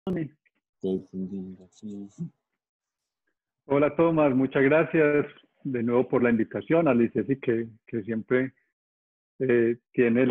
Hola Tomás, muchas gracias de nuevo por la invitación. A Liz Ceci que siempre tiene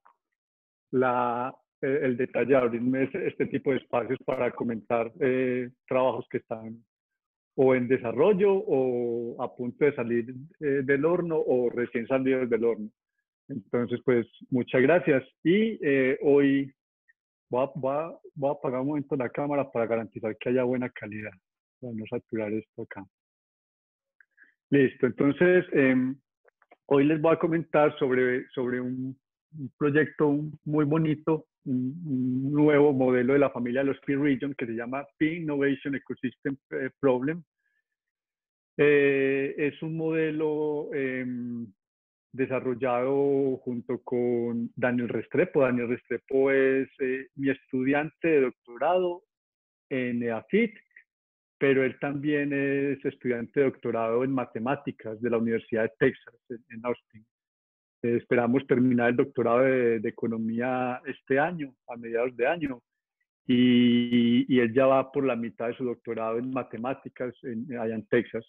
el detalle de abrirme este tipo de espacios para comentar trabajos que están o en desarrollo o a punto de salir del horno o recién salidos del horno. Entonces, pues muchas gracias. Y hoy voy a apagar un momento la cámara para garantizar que haya buena calidad, para no saturar esto acá. Listo, entonces hoy les voy a comentar sobre un proyecto muy bonito, un nuevo modelo de la familia de los Peer Region que se llama Peer Innovation Ecosystem Problem. Es un modelo desarrollado junto con Daniel Restrepo. Daniel Restrepo es mi estudiante de doctorado en EAFIT, pero él también es estudiante de doctorado en matemáticas de la Universidad de Texas, en Austin. Esperamos terminar el doctorado de economía este año, a mediados de año, y él ya va por la mitad de su doctorado en matemáticas allá en Texas.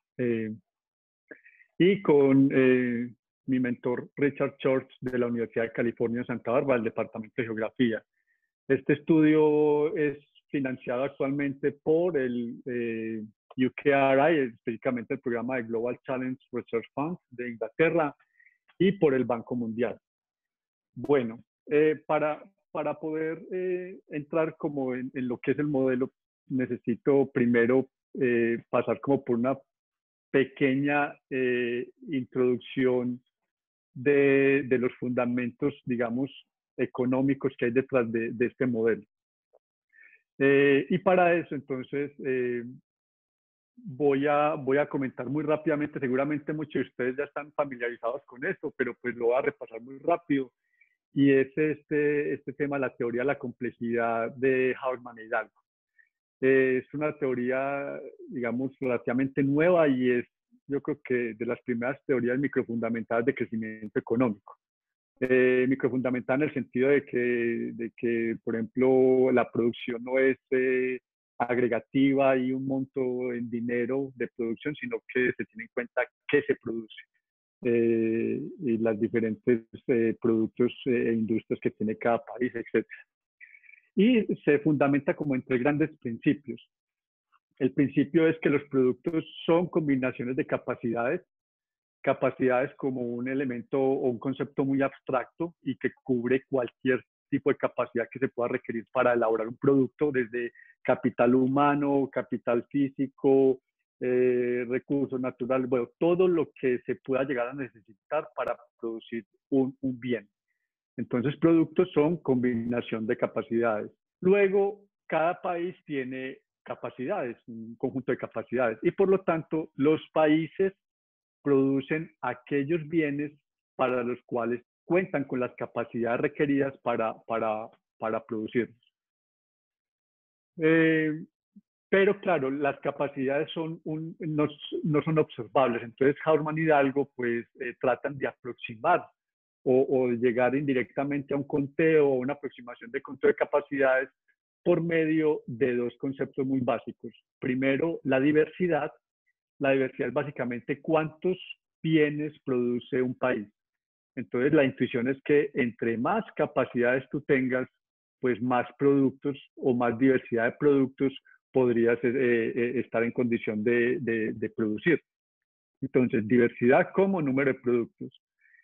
Y con mi mentor Richard Church de la Universidad de California en Santa Bárbara, del Departamento de Geografía. Este estudio es financiado actualmente por el UKRI, específicamente el programa de Global Challenge Research Fund de Inglaterra, y por el Banco Mundial. Bueno, para poder entrar como en lo que es el modelo, necesito primero pasar como por una pequeña introducción de los fundamentos, digamos, económicos que hay detrás de este modelo. Y para eso, entonces, voy a comentar muy rápidamente. Seguramente muchos de ustedes ya están familiarizados con esto, pero pues lo voy a repasar muy rápido. Y es este tema, la teoría de la complejidad de Habermas e Hidalgo. Es una teoría, digamos, relativamente nueva y es, yo creo que de las primeras teorías microfundamentadas de crecimiento económico. Microfundamental en el sentido de que, por ejemplo, la producción no es agregativa y un monto en dinero de producción, sino que se tiene en cuenta qué se produce y las diferentes productos e industrias que tiene cada país, etc. Y se fundamenta como en tres grandes principios. El principio es que los productos son combinaciones de capacidades como un elemento o un concepto muy abstracto y que cubre cualquier tipo de capacidad que se pueda requerir para elaborar un producto, desde capital humano, capital físico, recursos naturales, bueno, todo lo que se pueda llegar a necesitar para producir un bien. Entonces, productos son combinación de capacidades. Luego, cada país tiene capacidades, un conjunto de capacidades, y por lo tanto, los países producen aquellos bienes para los cuales cuentan con las capacidades requeridas para producirlos. Pero claro, las capacidades no son observables. Entonces, Habermas y Hidalgo pues, tratan de aproximar o de llegar indirectamente a un conteo o una aproximación de conteo de capacidades por medio de dos conceptos muy básicos. Primero, la diversidad. La diversidad es básicamente cuántos bienes produce un país. Entonces, la intuición es que entre más capacidades tú tengas, pues más productos o más diversidad de productos podrías estar en condición de producir. Entonces, diversidad como número de productos.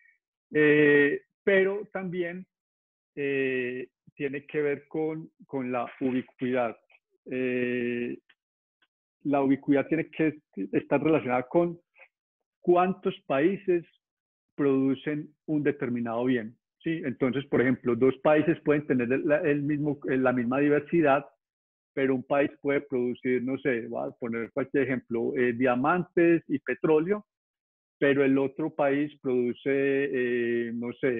Pero también tiene que ver con la ubicuidad. La ubicuidad tiene que estar relacionada con cuántos países producen un determinado bien. ¿Sí? Entonces, por ejemplo, dos países pueden tener la misma diversidad, pero un país puede producir, no sé, voy a poner cualquier ejemplo, diamantes y petróleo, pero el otro país produce, no sé,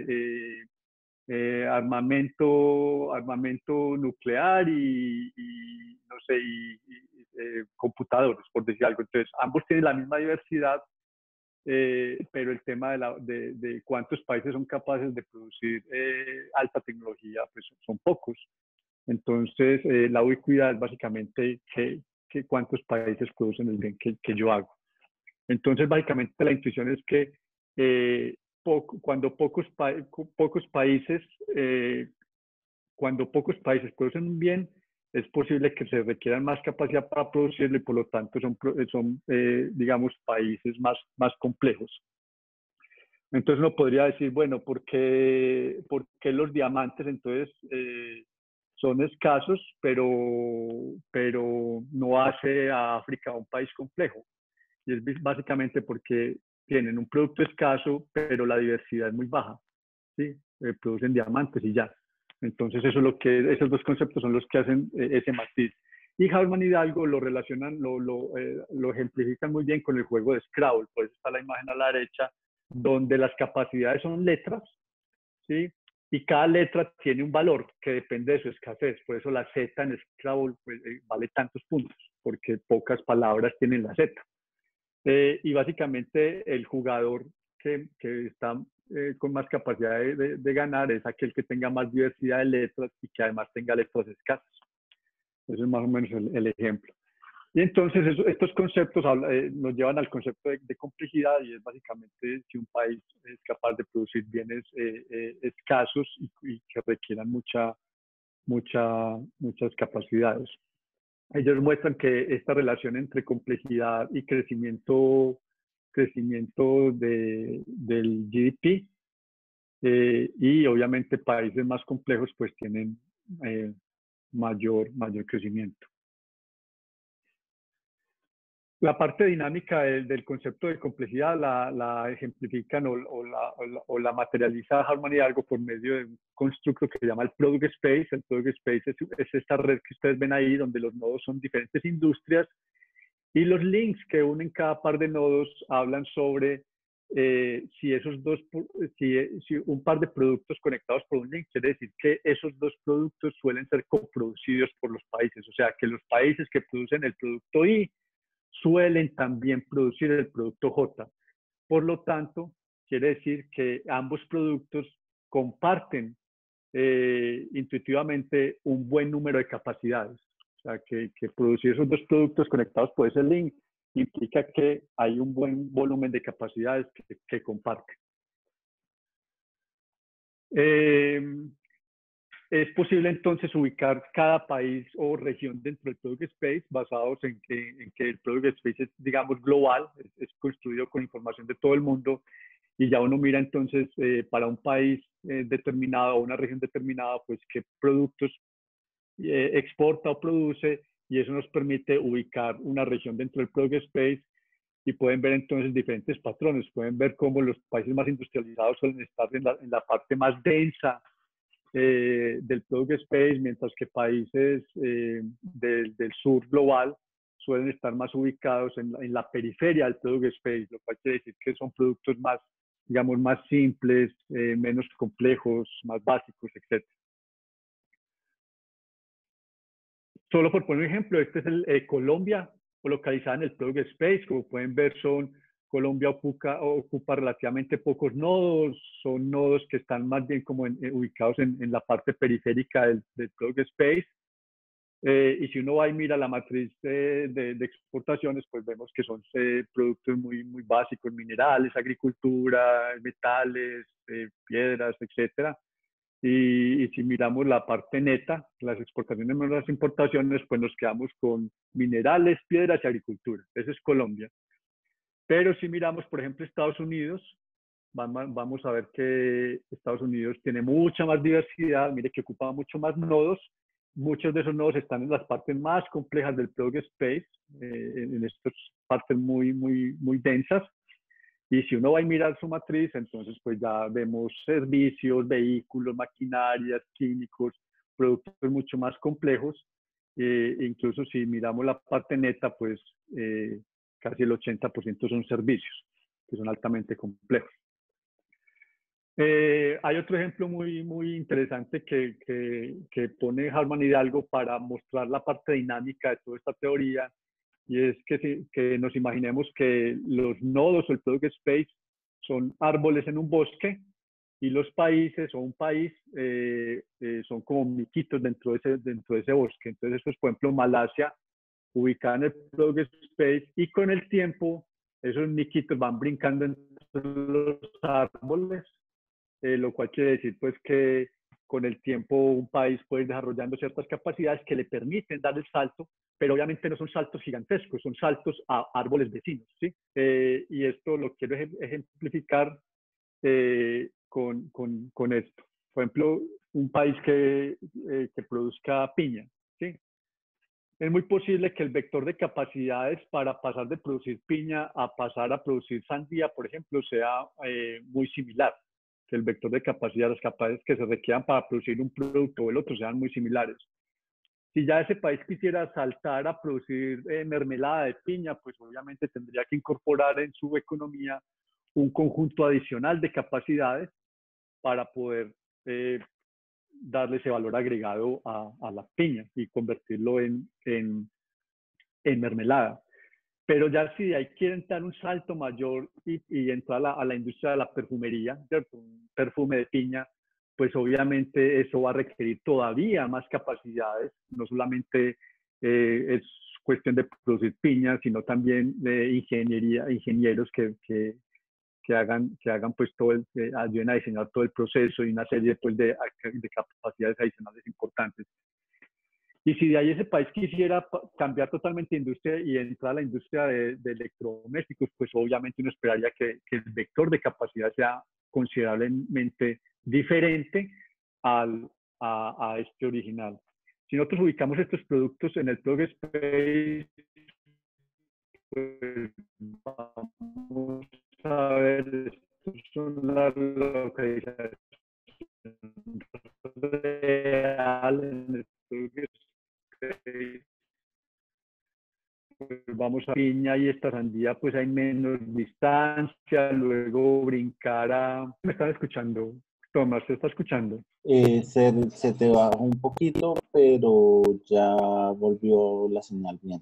armamento nuclear y no sé, computadores, por decir algo. Entonces, ambos tienen la misma diversidad, pero el tema de cuántos países son capaces de producir alta tecnología, pues son pocos. Entonces, la ubicuidad es básicamente cuántos países producen el bien que yo hago. Entonces, básicamente la intuición es que cuando cuando pocos países producen un bien, es posible que se requieran más capacidad para producirlo y por lo tanto son digamos, países más complejos. Entonces uno podría decir, bueno, por qué los diamantes entonces son escasos, pero no hace a África un país complejo? Y es básicamente porque tienen un producto escaso, pero la diversidad es muy baja, ¿sí? Producen diamantes y ya. Entonces esos dos conceptos son los que hacen ese matiz. Y Hartman y Hidalgo lo relacionan, lo ejemplifican muy bien con el juego de Scrabble. Por eso está la imagen a la derecha, donde las capacidades son letras, ¿sí? Y cada letra tiene un valor que depende de su escasez. Por eso la Z en Scrabble pues, vale tantos puntos, porque pocas palabras tienen la Z. Y básicamente el jugador que está con más capacidad de ganar es aquel que tenga más diversidad de letras y que además tenga letras escasas. Ese es más o menos el ejemplo. Y entonces estos conceptos nos llevan al concepto de complejidad, y es básicamente si un país es capaz de producir bienes escasos y que requieran muchas capacidades. Ellos muestran que esta relación entre complejidad y crecimiento del GDP, y obviamente países más complejos pues tienen mayor crecimiento. La parte dinámica del concepto de complejidad la ejemplifican o la materializa Hartman y Hidalgo por medio de un constructo que se llama el Product Space. El Product Space es esta red que ustedes ven ahí, donde los nodos son diferentes industrias y los links que unen cada par de nodos hablan sobre si un par de productos conectados por un link, quiere decir que esos dos productos suelen ser coproducidos por los países. O sea, que los países que producen el producto I suelen también producir el producto J. Por lo tanto, quiere decir que ambos productos comparten intuitivamente un buen número de capacidades. O sea, que producir esos dos productos conectados por ese link implica que hay un buen volumen de capacidades que comparten. Es posible entonces ubicar cada país o región dentro del Product Space basados en que el Product Space es, digamos, global, es construido con información de todo el mundo, y ya uno mira entonces para un país determinado o una región determinada, pues qué productos exporta o produce, y eso nos permite ubicar una región dentro del Product Space, y pueden ver entonces diferentes patrones. Pueden ver cómo los países más industrializados suelen estar en la parte más densa del Product Space, mientras que países del sur global suelen estar más ubicados en la periferia del Product Space, lo cual quiere decir que son productos más, digamos, más simples, menos complejos, más básicos, etc. Solo por poner un ejemplo, este es Colombia, localizada en el Product Space. Como pueden ver, Colombia ocupa relativamente pocos nodos, son nodos que están más bien como ubicados en la parte periférica del Product Space. Y si uno va y mira la matriz de exportaciones, pues vemos que son productos muy básicos: minerales, agricultura, metales, piedras, etcétera. Y si miramos la parte neta, las exportaciones menos las importaciones, pues nos quedamos con minerales, piedras y agricultura. Eso es Colombia. Pero si miramos, por ejemplo, Estados Unidos, vamos a ver que Estados Unidos tiene mucha más diversidad. Mire que ocupa mucho más nodos. Muchos de esos nodos están en las partes más complejas del Product Space, en estas partes muy densas. Y si uno va a mirar su matriz, entonces pues ya vemos servicios, vehículos, maquinarias, químicos, productos mucho más complejos. Incluso si miramos la parte neta, pues casi el 80% son servicios, que son altamente complejos. Hay otro ejemplo muy interesante que pone Hartman y Hidalgo para mostrar la parte dinámica de toda esta teoría, y es que nos imaginemos que los nodos o el Product Space son árboles en un bosque, y los países o un país son como miquitos dentro de ese bosque. Entonces, pues, por ejemplo, Malasia ubicada en el Product Space y con el tiempo esos miquitos van brincando entre los árboles, lo cual quiere decir pues que con el tiempo un país puede ir desarrollando ciertas capacidades que le permiten dar el salto, pero obviamente no son saltos gigantescos, son saltos a árboles vecinos, ¿sí? Y esto lo quiero ejemplificar con esto. Por ejemplo, un país que produzca piña, ¿sí? Es muy posible que el vector de capacidades para pasar de producir piña a pasar a producir sandía, por ejemplo, sea muy similar. Que el vector de capacidad, las capacidades que se requieran para producir un producto o el otro sean muy similares. Si ya ese país quisiera saltar a producir mermelada de piña, pues obviamente tendría que incorporar en su economía un conjunto adicional de capacidades para poder darle ese valor agregado a la piña y convertirlo en mermelada. Pero ya si de ahí quieren dar un salto mayor y entrar a la industria de la perfumería, ¿cierto? Un perfume de piña, pues obviamente eso va a requerir todavía más capacidades, no solamente es cuestión de producir piña, sino también de ingeniería, ingenieros que hagan pues todo ayuden a diseñar todo el proceso y una serie pues, de capacidades adicionales importantes. Y si de ahí ese país quisiera cambiar totalmente de industria y entrar a la industria de electrodomésticos, pues obviamente uno esperaría que el vector de capacidad sea considerablemente diferente a este original. Si nosotros ubicamos estos productos en el Product Space, pues vamos a ver, estos son las localizaciones reales en el Product Space. Pues vamos a piña y esta sandía, pues hay menos distancia, luego brincar a... ¿Me están escuchando? Tomás, ¿se está escuchando? Se te bajó un poquito, pero ya volvió la señal bien.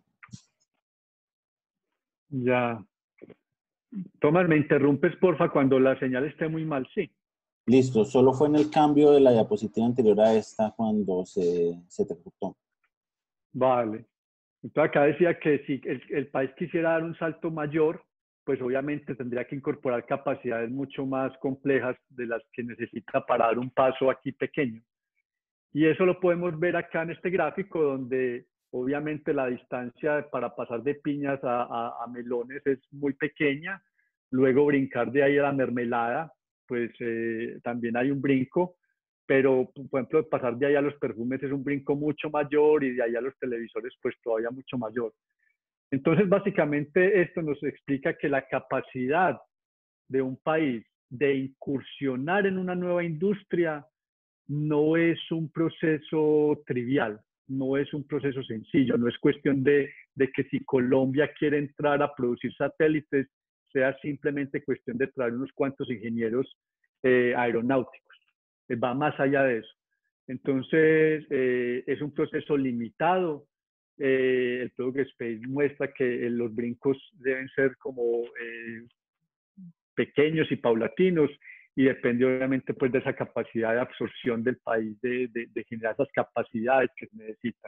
Ya. Tomás, ¿me interrumpes, porfa, cuando la señal esté muy mal? Sí. Listo, solo fue en el cambio de la diapositiva anterior a esta cuando se te cortó. Vale. Entonces acá decía que si el país quisiera dar un salto mayor, pues obviamente tendría que incorporar capacidades mucho más complejas de las que necesita para dar un paso aquí pequeño. Y eso lo podemos ver acá en este gráfico, donde obviamente la distancia para pasar de piñas a melones es muy pequeña. Luego brincar de ahí a la mermelada, pues también hay un brinco. Pero, por ejemplo, pasar de ahí a los perfumes es un brinco mucho mayor y de ahí a los televisores, pues todavía mucho mayor. Entonces, básicamente esto nos explica que la capacidad de un país de incursionar en una nueva industria no es un proceso trivial, no es un proceso sencillo, no es cuestión de que si Colombia quiere entrar a producir satélites, sea simplemente cuestión de traer unos cuantos ingenieros aeronáuticos. Va más allá de eso. Entonces, es un proceso limitado. El Product Space muestra que los brincos deben ser como pequeños y paulatinos y depende obviamente pues de esa capacidad de absorción del país de generar esas capacidades que se necesitan.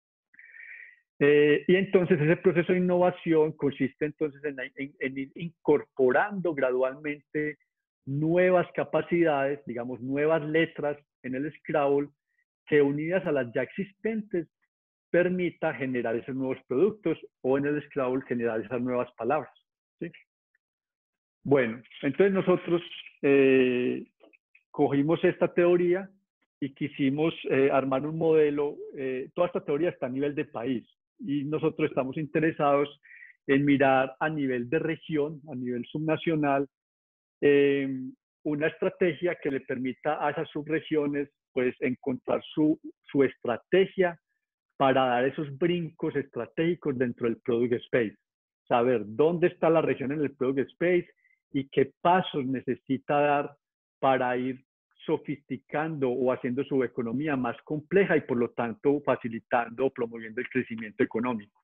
Y entonces ese proceso de innovación consiste entonces en ir incorporando gradualmente nuevas capacidades, digamos nuevas letras en el Scrabble que unidas a las ya existentes permita generar esos nuevos productos o en el Scrabble generar esas nuevas palabras. ¿Sí? Bueno, entonces nosotros cogimos esta teoría y quisimos armar un modelo. Toda esta teoría está a nivel de país y nosotros estamos interesados en mirar a nivel de región, a nivel subnacional, una estrategia que le permita a esas subregiones pues encontrar su estrategia para dar esos brincos estratégicos dentro del Product Space. Saber dónde está la región en el Product Space y qué pasos necesita dar para ir sofisticando o haciendo su economía más compleja y por lo tanto facilitando o promoviendo el crecimiento económico.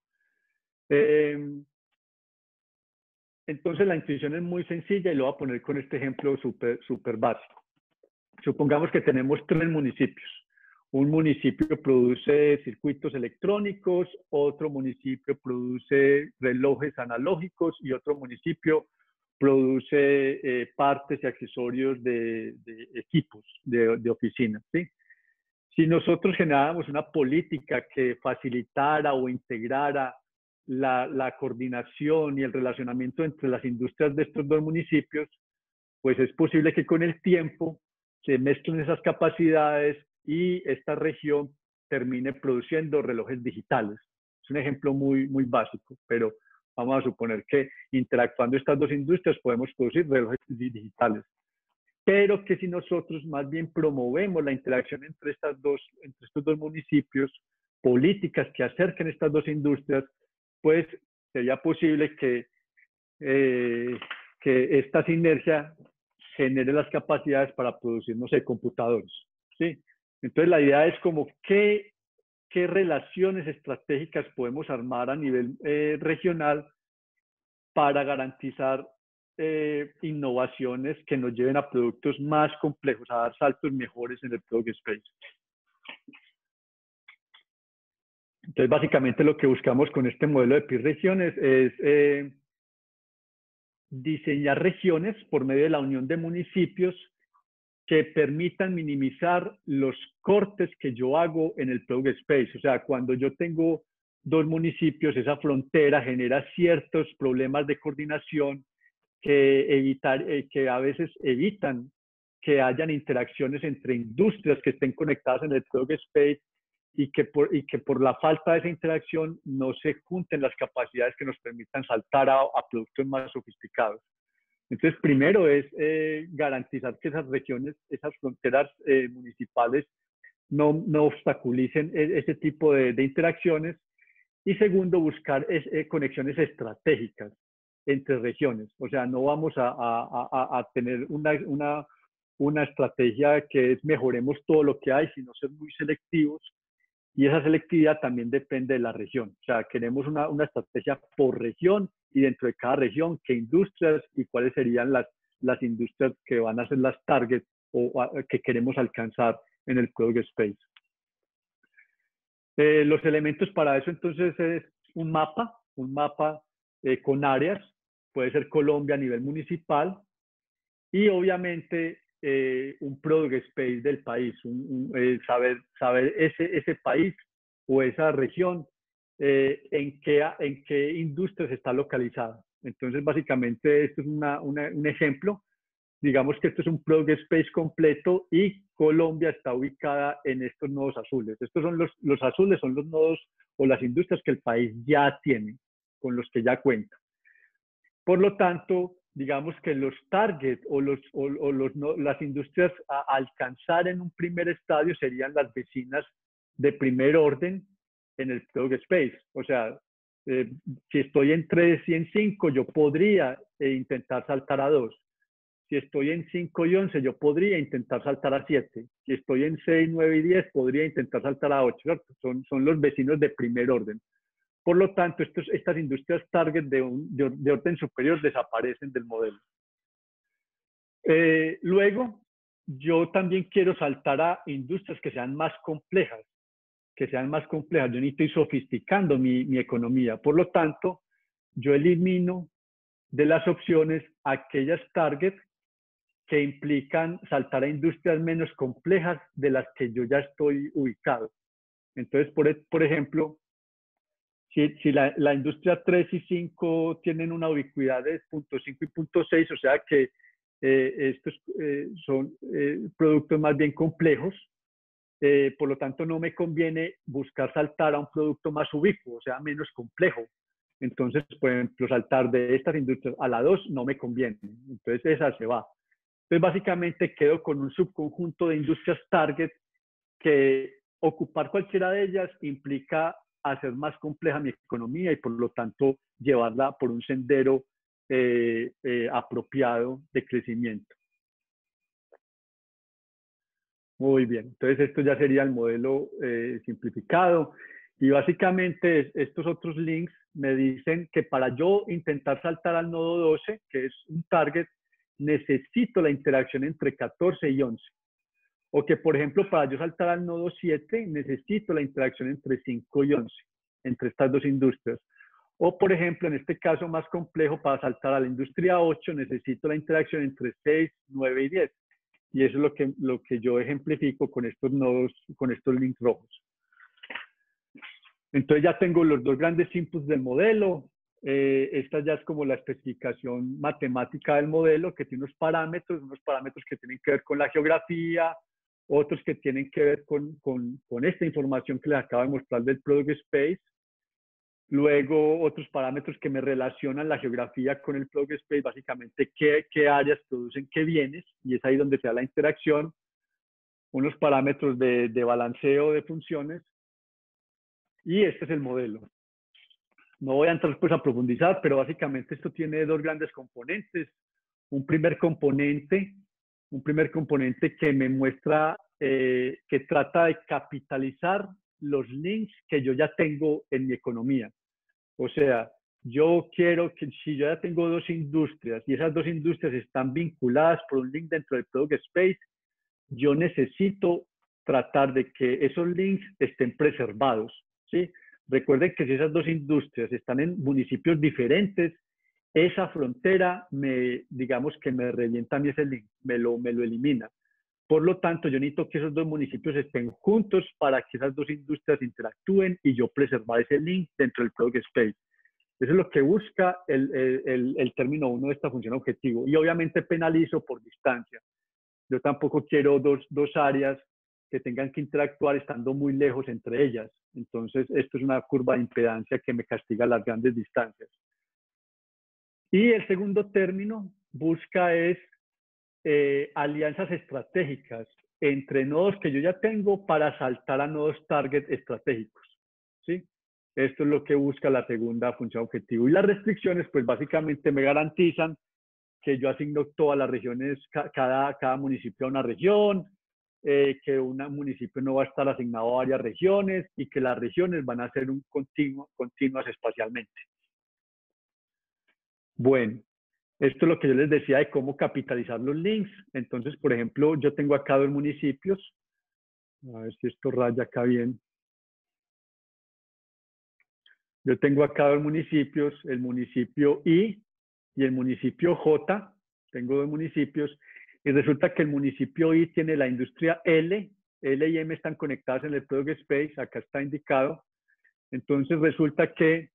Entonces la intuición es muy sencilla y lo voy a poner con este ejemplo súper básico. supongamos que tenemos 3 municipios. Un municipio produce circuitos electrónicos, otro municipio produce relojes analógicos y otro municipio produce partes y accesorios de equipos de oficina, ¿sí? Si nosotros generáramos una política que facilitara o integrara la coordinación y el relacionamiento entre las industrias de estos 2 municipios, pues es posible que con el tiempo se mezclen esas capacidades y esta región termine produciendo relojes digitales. Es un ejemplo muy básico, pero vamos a suponer que interactuando estas 2 industrias podemos producir relojes digitales. Pero que si nosotros más bien promovemos la interacción entre estos 2 municipios, políticas que acerquen estas 2 industrias, pues sería posible que esta sinergia genere las capacidades para producir, no sé, computadores, ¿sí? Entonces la idea es como qué relaciones estratégicas podemos armar a nivel regional para garantizar innovaciones que nos lleven a productos más complejos, a dar saltos mejores en el product space. Entonces, básicamente lo que buscamos con este modelo de PIR regiones es diseñar regiones por medio de la unión de municipios que permitan minimizar los cortes que yo hago en el product space. O sea, cuando yo tengo 2 municipios, esa frontera genera ciertos problemas de coordinación que a veces evitan que hayan interacciones entre industrias que estén conectadas en el product space y que por la falta de esa interacción no se junten las capacidades que nos permitan saltar a productos más sofisticados. Entonces, primero es garantizar que esas regiones, esas fronteras municipales no obstaculicen ese tipo de interacciones. Y segundo, buscar conexiones estratégicas entre regiones. O sea, no vamos a tener una estrategia que es mejoremos todo lo que hay, sino ser muy selectivos. Y esa selectividad también depende de la región. O sea, queremos una estrategia por región y dentro de cada región, qué industrias y cuáles serían las industrias que van a ser las targets o que queremos alcanzar en el product space. Los elementos para eso entonces es un mapa con áreas, puede ser Colombia a nivel municipal y obviamente un product space del país, saber ese país o esa región en qué industrias está localizada. Entonces básicamente esto es un ejemplo. Digamos que esto es un product space completo y Colombia está ubicada en estos nodos azules. Estos son los azules, son los nodos o las industrias que el país ya tiene, con los que ya cuenta. Por lo tanto, digamos que los target las industrias a alcanzar en un primer estadio serían las vecinas de primer orden en el product space. O sea, si estoy en 3 y en 5, yo podría intentar saltar a 2. Si estoy en 5 y 11, yo podría intentar saltar a 7. Si estoy en 6, 9 y 10, podría intentar saltar a 8. ¿Cierto? Son los vecinos de primer orden. Por lo tanto, estas industrias target de orden superior desaparecen del modelo. Luego, yo también quiero saltar a industrias que sean más complejas. Yo necesito ir sofisticando mi economía. Por lo tanto, yo elimino de las opciones aquellas targets que implican saltar a industrias menos complejas de las que yo ya estoy ubicado. Entonces, por ejemplo, si la industria 3 y 5 tienen una ubicuidad de 0.5 y 0.6, o sea que estos son productos más bien complejos, por lo tanto no me conviene buscar saltar a un producto más ubicuo, o sea, menos complejo. Entonces, por ejemplo, saltar de estas industrias a la 2 no me conviene, entonces esa se va. Entonces, básicamente quedo con un subconjunto de industrias target que ocupar cualquiera de ellas implica hacer más compleja mi economía y por lo tanto llevarla por un sendero apropiado de crecimiento. Muy bien, entonces esto ya sería el modelo simplificado y básicamente estos otros links me dicen que para yo intentar saltar al nodo 12, que es un target, necesito la interacción entre 14 y 11. O que, por ejemplo, para yo saltar al nodo 7, necesito la interacción entre 5 y 11, entre estas dos industrias. O, por ejemplo, en este caso más complejo, para saltar a la industria 8, necesito la interacción entre 6, 9 y 10. Y eso es lo que yo ejemplifico con estos nodos, con estos links rojos. Entonces ya tengo los dos grandes inputs del modelo. Esta ya es como la especificación matemática del modelo, que tiene unos parámetros que tienen que ver con la geografía, otros que tienen que ver con esta información que les acabo de mostrar del Product Space. Luego otros parámetros que me relacionan la geografía con el Product Space, básicamente qué áreas producen qué bienes, y es ahí donde se da la interacción. Unos parámetros de balanceo de funciones, y este es el modelo. No voy a entrar pues a profundizar, pero básicamente esto tiene dos grandes componentes. Un primer componente que me muestra, que trata de capitalizar los links que yo ya tengo en mi economía. O sea, yo quiero que si yo ya tengo dos industrias y esas dos industrias están vinculadas por un link dentro del Product Space, yo necesito tratar de que esos links estén preservados, ¿sí? Recuerden que si esas dos industrias están en municipios diferentes, esa frontera digamos que me revienta a mí ese link, me lo elimina. Por lo tanto, yo necesito que esos dos municipios estén juntos para que esas dos industrias interactúen y yo preservar ese link dentro del Product Space. Eso es lo que busca el término 1 de esta función objetivo. Y obviamente penalizo por distancia. Yo tampoco quiero dos áreas que tengan que interactuar estando muy lejos entre ellas. Entonces, esto es una curva de impedancia que me castiga las grandes distancias. Y el segundo término busca es alianzas estratégicas entre nodos que yo ya tengo para saltar a nodos target estratégicos, ¿sí? Esto es lo que busca la segunda función objetivo. Y las restricciones, pues básicamente me garantizan que yo asigno todas las regiones, cada municipio a una región, que un municipio no va a estar asignado a varias regiones y que las regiones van a ser continuas espacialmente. Bueno, esto es lo que yo les decía de cómo capitalizar los links. Entonces, por ejemplo, yo tengo acá dos municipios. A ver si esto raya acá bien. Yo tengo acá dos municipios, el municipio I y el municipio J. Tengo dos municipios. Y resulta que el municipio I tiene la industria L. L y M están conectadas en el Product Space. Acá está indicado. Entonces, resulta que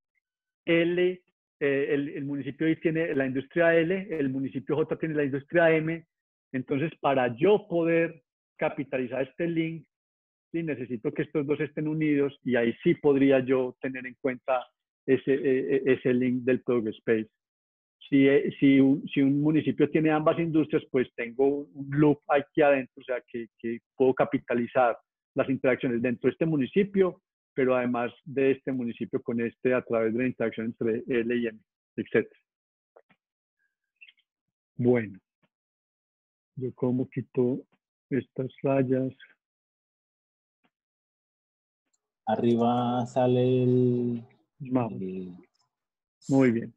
el municpio I tiene la industria L, el municipio J tiene la industria M. Entonces, para yo poder capitalizar este link, sí, necesito que estos dos estén unidos y ahí sí podría yo tener en cuenta ese link del Product Space. Si un municipio tiene ambas industrias, pues tengo un loop aquí adentro, o sea, que puedo capitalizar las interacciones dentro de este municipio, pero además de este municipio con este a través de la interacción entre L y M, etc. Bueno, yo como quito estas rayas. Arriba sale el... Muy bien.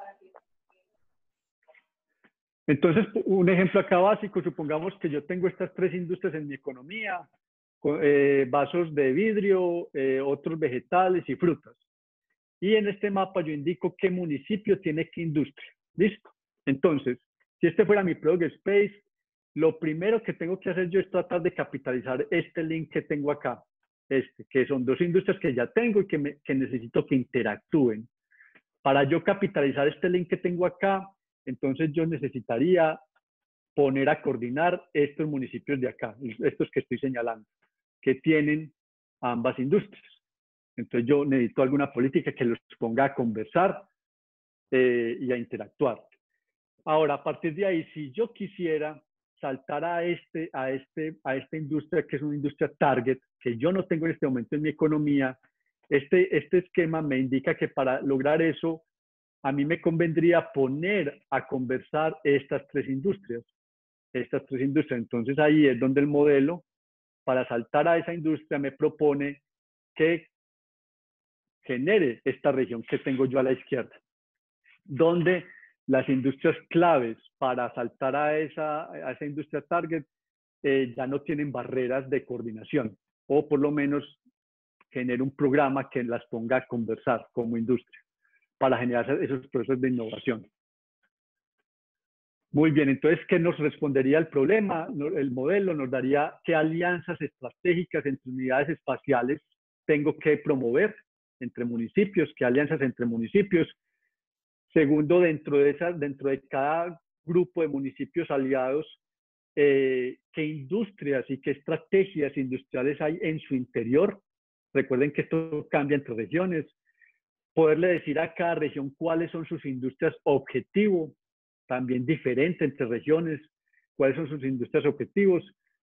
Entonces, un ejemplo acá básico, supongamos que yo tengo estas tres industrias en mi economía, vasos de vidrio, otros vegetales y frutas. Y en este mapa yo indico qué municipio tiene qué industria. ¿Listo? Entonces, si este fuera mi Product Space, lo primero que tengo que hacer yo es tratar de capitalizar este link que tengo acá, que son dos industrias que ya tengo y que necesito que interactúen. Para yo capitalizar este link que tengo acá, entonces yo necesitaría poner a coordinar estos municipios de acá, estos que estoy señalando, que tienen ambas industrias. Entonces yo necesito alguna política que los ponga a conversar y a interactuar. Ahora, a partir de ahí, si yo quisiera saltar a esta industria que es una industria target, que yo no tengo en este momento en mi economía, este esquema me indica que para lograr eso, a mí me convendría poner a conversar estas tres industrias. Entonces ahí es donde el modelo, para saltar a esa industria, me propone que genere esta región que tengo yo a la izquierda, donde las industrias claves para saltar a esa industria target ya no tienen barreras de coordinación, o por lo menos genere un programa que las ponga a conversar como industria para generar esos procesos de innovación. Muy bien, entonces, ¿qué nos respondería el problema? El modelo nos daría qué alianzas estratégicas entre unidades espaciales tengo que promover entre municipios, qué alianzas entre municipios. Segundo, dentro de cada grupo de municipios aliados, qué industrias y qué estrategias industriales hay en su interior. Recuerden que esto cambia entre regiones. Poderle decir a cada región cuáles son sus industrias objetivo, también diferente entre regiones, cuáles son sus industrias objetivos,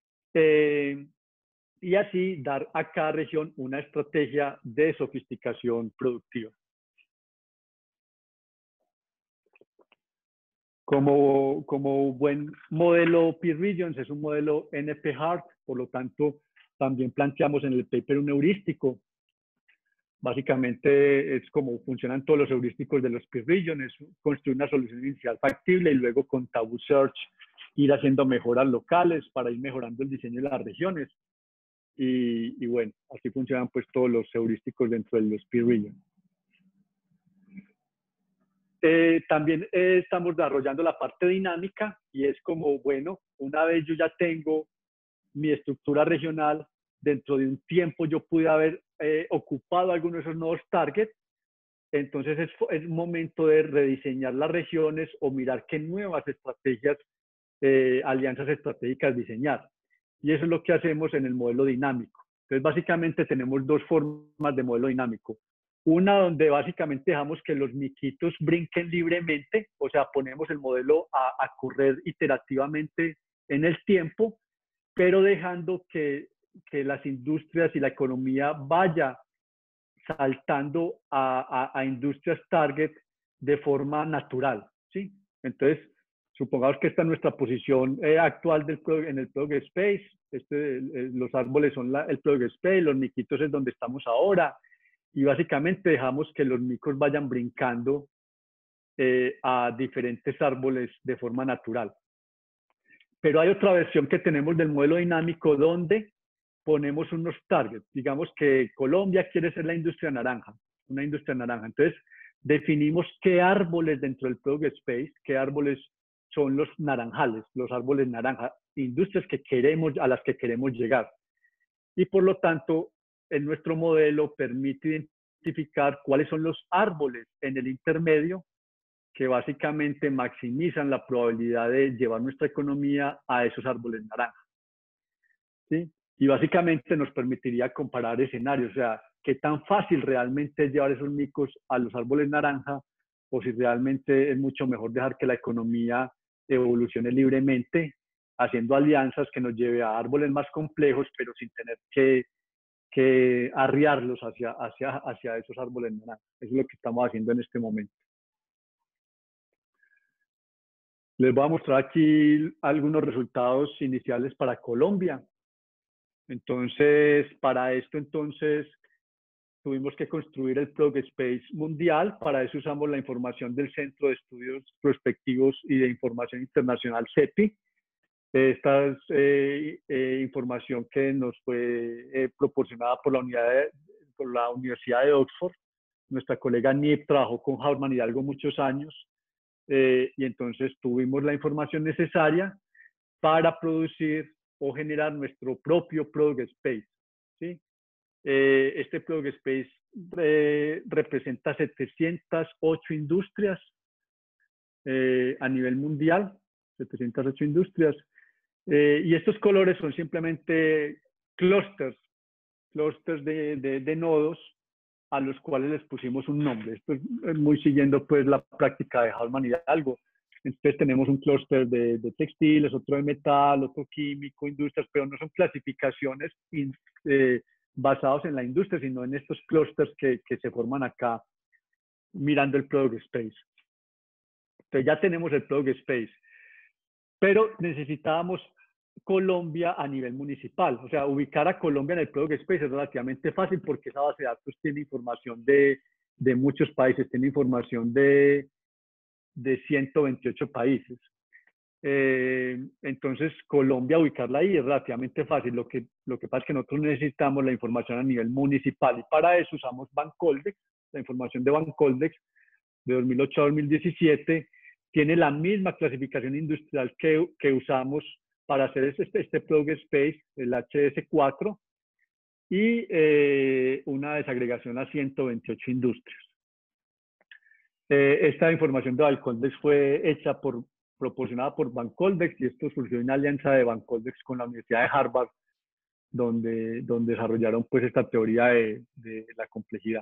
y así dar a cada región una estrategia de sofisticación productiva. Como buen modelo Peer Regions, es un modelo NP-Hard, por lo tanto, también planteamos en el paper un heurístico. Básicamente es como funcionan todos los heurísticos de los Peer Regions, construir una solución inicial factible y luego con Taboo Search ir haciendo mejoras locales para ir mejorando el diseño de las regiones. Y bueno, así funcionan pues todos los heurísticos dentro de los Peer Regions. También estamos desarrollando la parte dinámica y es como, bueno, una vez yo ya tengo mi estructura regional, dentro de un tiempo yo pude haber ocupado algunos de esos nuevos targets, entonces es momento de rediseñar las regiones o mirar qué nuevas estrategias, alianzas estratégicas diseñar. Y eso es lo que hacemos en el modelo dinámico. Entonces, básicamente tenemos dos formas de modelo dinámico. Una donde básicamente dejamos que los miquitos brinquen libremente, o sea, ponemos el modelo a correr iterativamente en el tiempo, pero dejando que las industrias y la economía vaya saltando a industrias target de forma natural, ¿sí? Entonces, supongamos que esta es nuestra posición actual en el Product Space. Los árboles son el Product Space, los miquitos es donde estamos ahora, y básicamente dejamos que los micos vayan brincando a diferentes árboles de forma natural. Pero hay otra versión que tenemos del modelo dinámico donde ponemos unos targets. Digamos que Colombia quiere ser la industria naranja, una industria naranja. Entonces, definimos qué árboles dentro del Product Space, qué árboles son los naranjales, los árboles naranja, industrias a las que queremos llegar. Y por lo tanto, en nuestro modelo permite identificar cuáles son los árboles en el intermedio que básicamente maximizan la probabilidad de llevar nuestra economía a esos árboles naranja, ¿sí? Y básicamente nos permitiría comparar escenarios, o sea, qué tan fácil realmente es llevar esos micos a los árboles naranja, o si realmente es mucho mejor dejar que la economía evolucione libremente, haciendo alianzas que nos lleve a árboles más complejos, pero sin tener que arriarlos hacia esos árboles naranjas. Eso es lo que estamos haciendo en este momento. Les voy a mostrar aquí algunos resultados iniciales para Colombia. Entonces, para esto, tuvimos que construir el Product Space mundial. Para eso usamos la información del Centro de Estudios Prospectivos y de Información Internacional, CEPI. Esta es información que nos fue proporcionada por la Universidad de Oxford. Nuestra colega Nip trabajó con Hausmann Hidalgo muchos años. Y entonces tuvimos la información necesaria para producir o generar nuestro propio Product Space, ¿sí? Este Product Space representa 708 industrias a nivel mundial, 708 industrias, y estos colores son simplemente clusters de nodos a los cuales les pusimos un nombre. Esto es muy siguiendo pues la práctica de Hausmann Hidalgo. Entonces tenemos un clúster de textiles, otro de metal, otro químico, industrias, pero no son clasificaciones basados en la industria, sino en estos clústeres que se forman acá mirando el Product Space. Entonces ya tenemos el Product Space, pero necesitábamos Colombia a nivel municipal. O sea, ubicar a Colombia en el Product Space es relativamente fácil porque esa base de datos tiene información de muchos países, tiene información de 128 países. Entonces, Colombia, ubicarla ahí es relativamente fácil. Lo que pasa es que nosotros necesitamos la información a nivel municipal y para eso usamos Bancoldex. La información de Bancoldex de 2008 a 2017 tiene la misma clasificación industrial que usamos para hacer este Plug Space, el HS4, y una desagregación a 128 industrias. Esta información de Bancoldex fue proporcionada por Bancoldex y esto surgió en una alianza de Bancoldex con la Universidad de Harvard, donde desarrollaron pues esta teoría de la complejidad.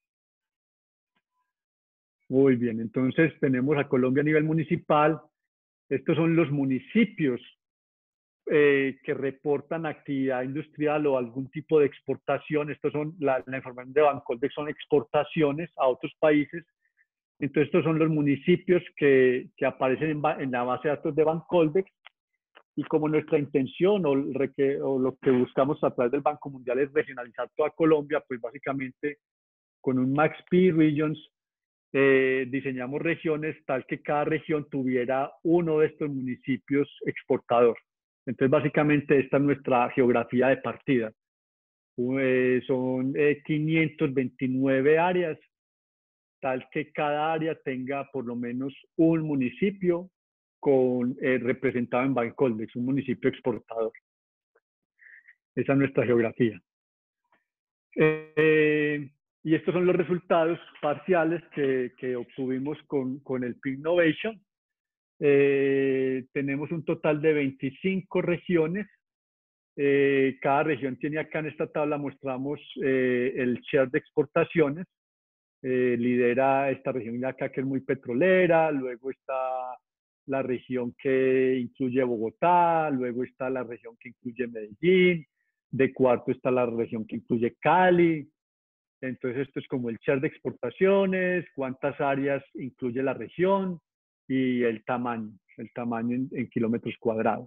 Muy bien, entonces tenemos a Colombia a nivel municipal. Estos son los municipios que reportan actividad industrial o algún tipo de exportación. Estos son la información de Bancoldex, son exportaciones a otros países. Entonces estos son los municipios que aparecen en la base de datos de Bancoldex. Y como nuestra intención o lo que buscamos a través del Banco Mundial es regionalizar toda Colombia, pues básicamente con un MaxP Regions diseñamos regiones tal que cada región tuviera uno de estos municipios exportador. Entonces básicamente esta es nuestra geografía de partida. Son 529 áreas, tal que cada área tenga por lo menos un municipio representado en Bancoldex, un municipio exportador. Esa es nuestra geografía. Y estos son los resultados parciales que obtuvimos con el P-Innovation. Tenemos un total de 25 regiones. Cada región tiene acá en esta tabla, mostramos el share de exportaciones. Lidera esta región de acá que es muy petrolera, luego está la región que incluye Bogotá, luego está la región que incluye Medellín, de cuarto está la región que incluye Cali. Entonces esto es como el share de exportaciones, cuántas áreas incluye la región y el tamaño en kilómetros cuadrados.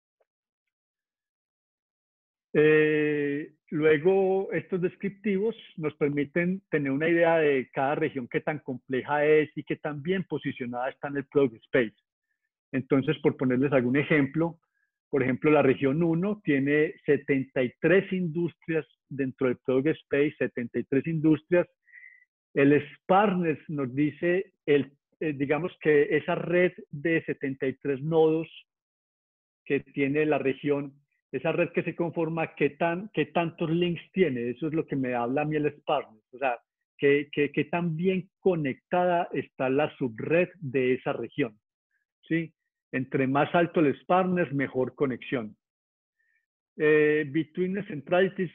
Luego, estos descriptivos nos permiten tener una idea de cada región, qué tan compleja es y qué tan bien posicionada está en el Plug Space. Entonces, por ponerles algún ejemplo, por ejemplo, la región 1 tiene 73 industrias dentro del Plug Space, 73 industrias. El Sparner nos dice, digamos que esa red de 73 nodos que tiene la región, esa red que se conforma, ¿qué tantos links tiene? Eso es lo que me habla a mí el Sparner. O sea, qué tan bien conectada está la subred de esa región. ¿Sí? Entre más alto el Sparner, mejor conexión. Between Centralities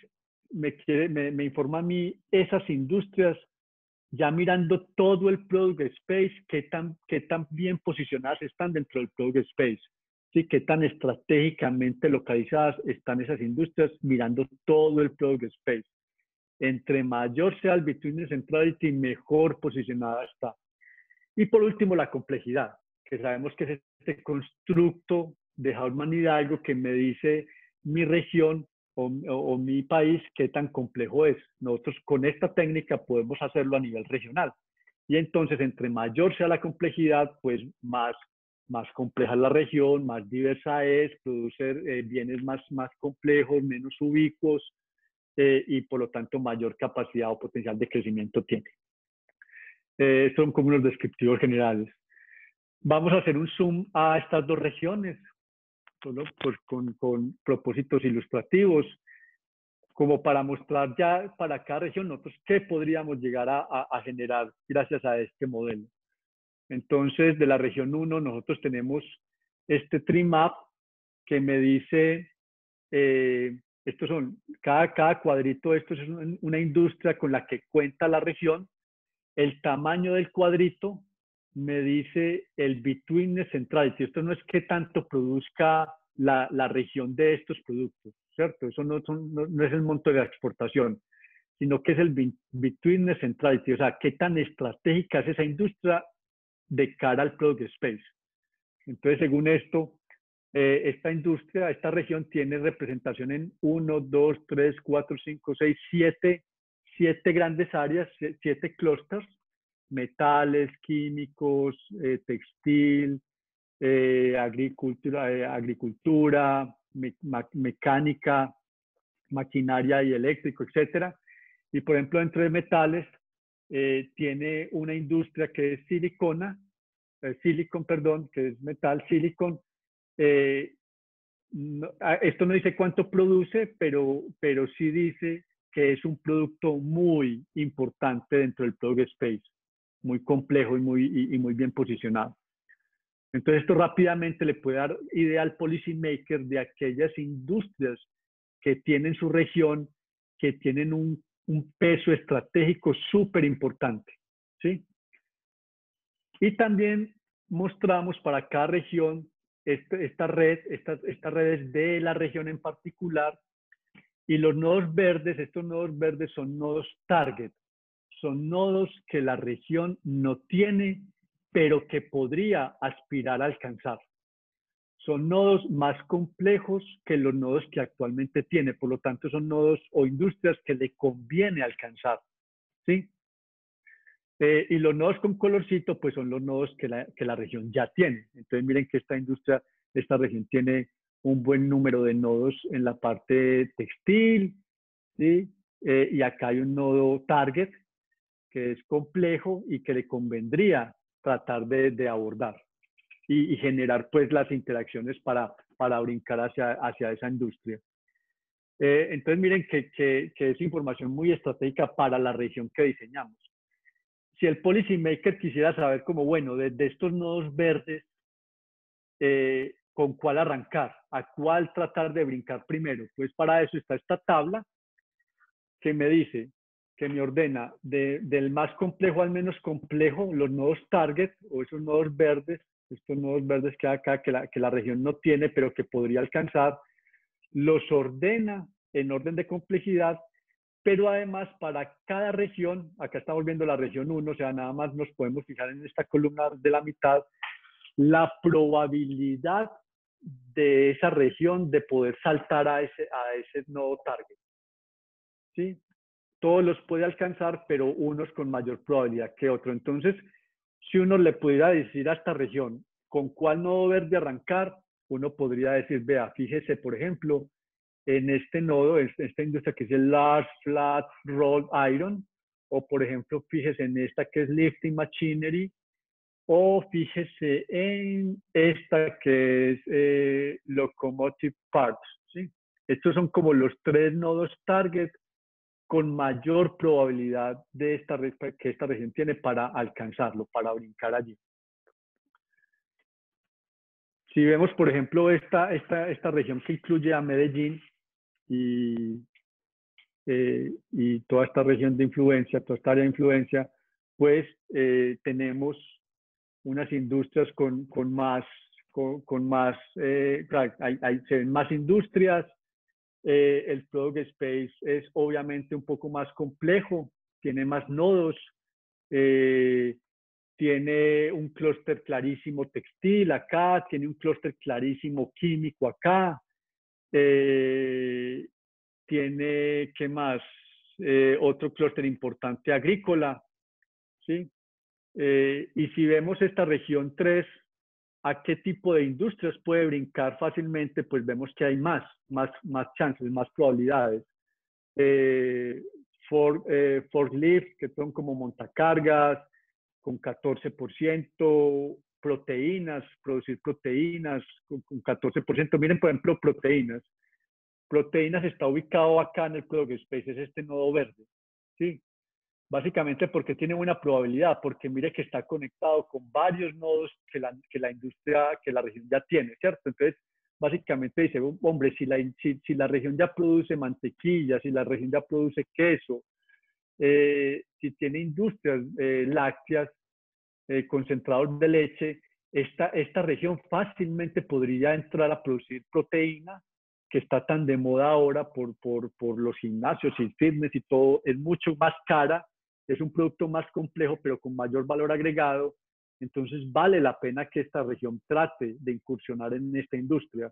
me informa a mí esas industrias, ya mirando todo el Product Space, qué tan bien posicionadas están dentro del Product Space. ¿Sí? Qué tan estratégicamente localizadas están esas industrias mirando todo el Product Space. Entre mayor sea el Between Centrality, mejor posicionada está. Y por último, la complejidad, que sabemos que es este constructo de Hausmann Hidalgo que me dice mi región o mi país qué tan complejo es. Nosotros con esta técnica podemos hacerlo a nivel regional. Y entonces, entre mayor sea la complejidad, pues más compleja es la región, más diversa es, produce bienes más complejos, menos ubicuos y por lo tanto mayor capacidad o potencial de crecimiento tiene. Son como unos descriptivos generales. Vamos a hacer un zoom a estas dos regiones, solo pues con propósitos ilustrativos, como para mostrar ya para cada región nosotros qué podríamos llegar a generar gracias a este modelo. Entonces, de la región 1, nosotros tenemos este tree map que me dice, estos son, cada cuadrito, esto es una industria con la que cuenta la región. El tamaño del cuadrito me dice el betweenness centrality. Esto no es qué tanto produzca la región de estos productos, ¿cierto? Eso no es el monto de la exportación, sino que es el betweenness centrality, o sea, qué tan estratégica es esa industria de cara al product space. Entonces, según esto, esta industria, esta región tiene representación en 1, 2, 3, 4, 5, 6, 7 grandes áreas, 7 clústeres, metales, químicos, textil, agricultura, mecánica, maquinaria y eléctrico, etcétera. Y por ejemplo, dentro de metales, tiene una industria que es silicon, perdón, que es metal, silicon. Esto no dice cuánto produce, pero sí dice que es un producto muy importante dentro del product space, muy complejo y muy bien posicionado. Entonces, esto rápidamente le puede dar idea al policy maker de aquellas industrias que tienen su región, que tienen un peso estratégico súper importante, ¿sí? Y también mostramos para cada región estas redes de la región en particular, y los nodos verdes, estos nodos verdes son nodos target, son nodos que la región no tiene, pero que podría aspirar a alcanzar. Son nodos más complejos que los nodos que actualmente tiene, por lo tanto son nodos o industrias que le conviene alcanzar, ¿sí? Y los nodos con colorcito, pues son los nodos que la región ya tiene. Entonces miren que esta región tiene un buen número de nodos en la parte textil, ¿sí? Y acá hay un nodo target que es complejo y que le convendría tratar de abordar y generar pues las interacciones para brincar hacia esa industria. Entonces miren que es información muy estratégica para la región que diseñamos. Si el policy maker quisiera saber como, bueno, de estos nodos verdes, ¿con cuál arrancar? ¿A cuál tratar de brincar primero? Pues para eso está esta tabla que me dice, que me ordena del más complejo al menos complejo, los nodos target o esos nodos verdes, estos nodos verdes que hay acá que la región no tiene, pero que podría alcanzar, los ordena en orden de complejidad, pero además para cada región, acá estamos viendo la región 1, o sea, nada más nos podemos fijar en esta columna de la mitad, la probabilidad de esa región de poder saltar a ese nodo target, ¿sí? Todos los puede alcanzar, pero unos con mayor probabilidad que otro. Entonces, si uno le pudiera decir a esta región con cuál nodo verde arrancar, uno podría decir, vea, fíjese, por ejemplo, en este nodo, esta industria que es el Large Flat Rolled Iron, o por ejemplo, fíjese en esta que es Lifting Machinery, o fíjese en esta que es Locomotive Parts, ¿sí? Estos son como los 3 nodos target con mayor probabilidad de que esta región tiene para alcanzarlo, para brincar allí. Si vemos, por ejemplo, esta región que incluye a Medellín y toda esta región de influencia, toda esta área de influencia, pues tenemos unas industrias con más, se ven más industrias. El product space es obviamente un poco más complejo, tiene más nodos, tiene un clúster clarísimo textil acá, tiene un clúster clarísimo químico acá, tiene, ¿qué más? Otro clúster importante agrícola, ¿sí? Y si vemos esta región 3, ¿a qué tipo de industrias puede brincar fácilmente? Pues vemos que hay más chances, más probabilidades. Forklift, que son como montacargas, con 14%, proteínas, producir proteínas con 14%. Miren, por ejemplo, proteínas. Proteínas está ubicado acá en el product space, es este nodo verde, ¿sí? Básicamente porque tiene buena probabilidad, porque mire que está conectado con varios nodos que la industria, que la región ya tiene, ¿cierto? Entonces, básicamente dice, hombre, si la región ya produce mantequilla, si la región ya produce queso, si tiene industrias lácteas, concentrados de leche, esta región fácilmente podría entrar a producir proteína, que está tan de moda ahora por los gimnasios y fitness y todo, es mucho más cara, es un producto más complejo, pero con mayor valor agregado. Entonces vale la pena que esta región trate de incursionar en esta industria.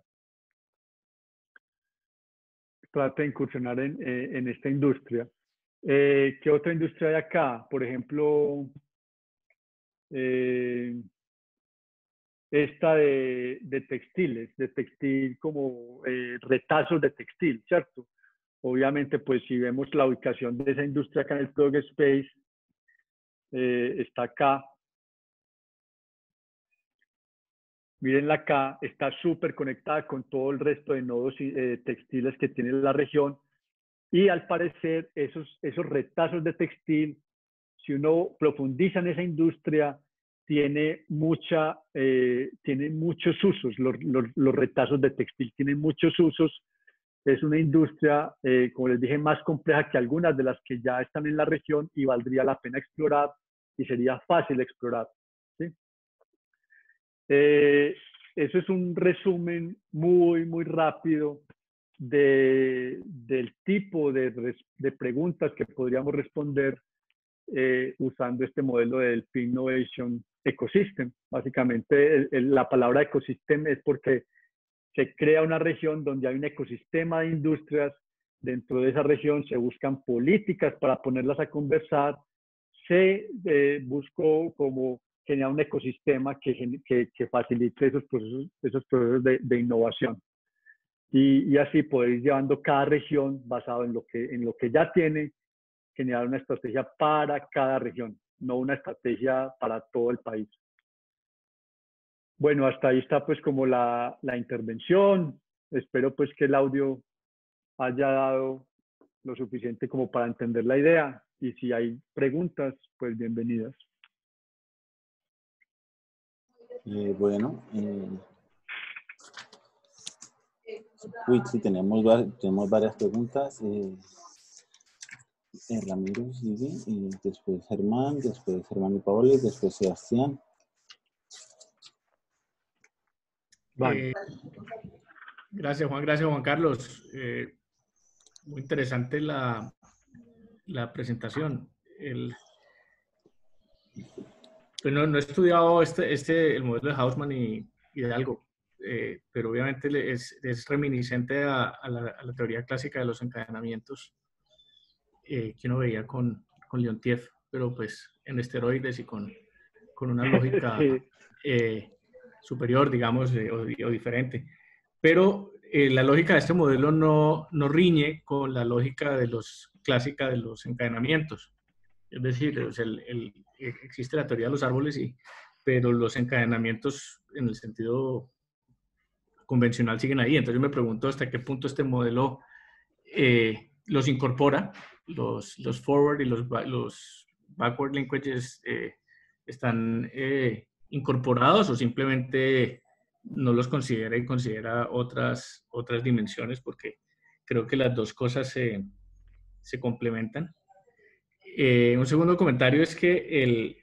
Trate de incursionar en esta industria. ¿Qué otra industria hay acá? Por ejemplo, esta de textiles, de textil como retazos de textil, ¿cierto? Obviamente, pues si vemos la ubicación de esa industria acá en el Plug Space, está acá. Mírenla acá, está súper conectada con todo el resto de nodos textiles que tiene la región. Y al parecer, esos retazos de textil, si uno profundiza en esa industria, tiene muchos usos. Los retazos de textil tienen muchos usos. Es una industria, como les dije, más compleja que algunas de las que ya están en la región y valdría la pena explorar y sería fácil explorar, ¿sí? Eso es un resumen muy, muy rápido del tipo de preguntas que podríamos responder usando este modelo del Peak Innovation Ecosystem. Básicamente, la palabra ecosistema es porque se crea una región donde hay un ecosistema de industrias. Dentro de esa región se buscan políticas para ponerlas a conversar. Se buscó como generar un ecosistema que facilite esos procesos de innovación. Y así poder ir llevando cada región basado en lo que ya tiene, generar una estrategia para cada región, no una estrategia para todo el país. Bueno, hasta ahí está pues como la intervención. Espero pues que el audio haya dado lo suficiente como para entender la idea. Y si hay preguntas, pues bienvenidas. Bueno, sí, tenemos varias preguntas. Ramiro sigue, y después Germán y Paola, y después Sebastián. Gracias Juan Carlos. Muy interesante la presentación. Pues no he estudiado el modelo de Hausman y de algo, pero obviamente es reminiscente a la teoría clásica de los encadenamientos que uno veía con Leontief, pero pues en esteroides y con una lógica superior, digamos, o diferente. Pero la lógica de este modelo no riñe con la lógica clásica de los encadenamientos. Es decir, existe la teoría de los árboles, pero los encadenamientos en el sentido convencional siguen ahí. Entonces yo me pregunto hasta qué punto este modelo los incorpora, los forward y los backward linkages están incorporados, o simplemente no los considera y considera otras dimensiones, porque creo que las dos cosas se complementan. Un segundo comentario es que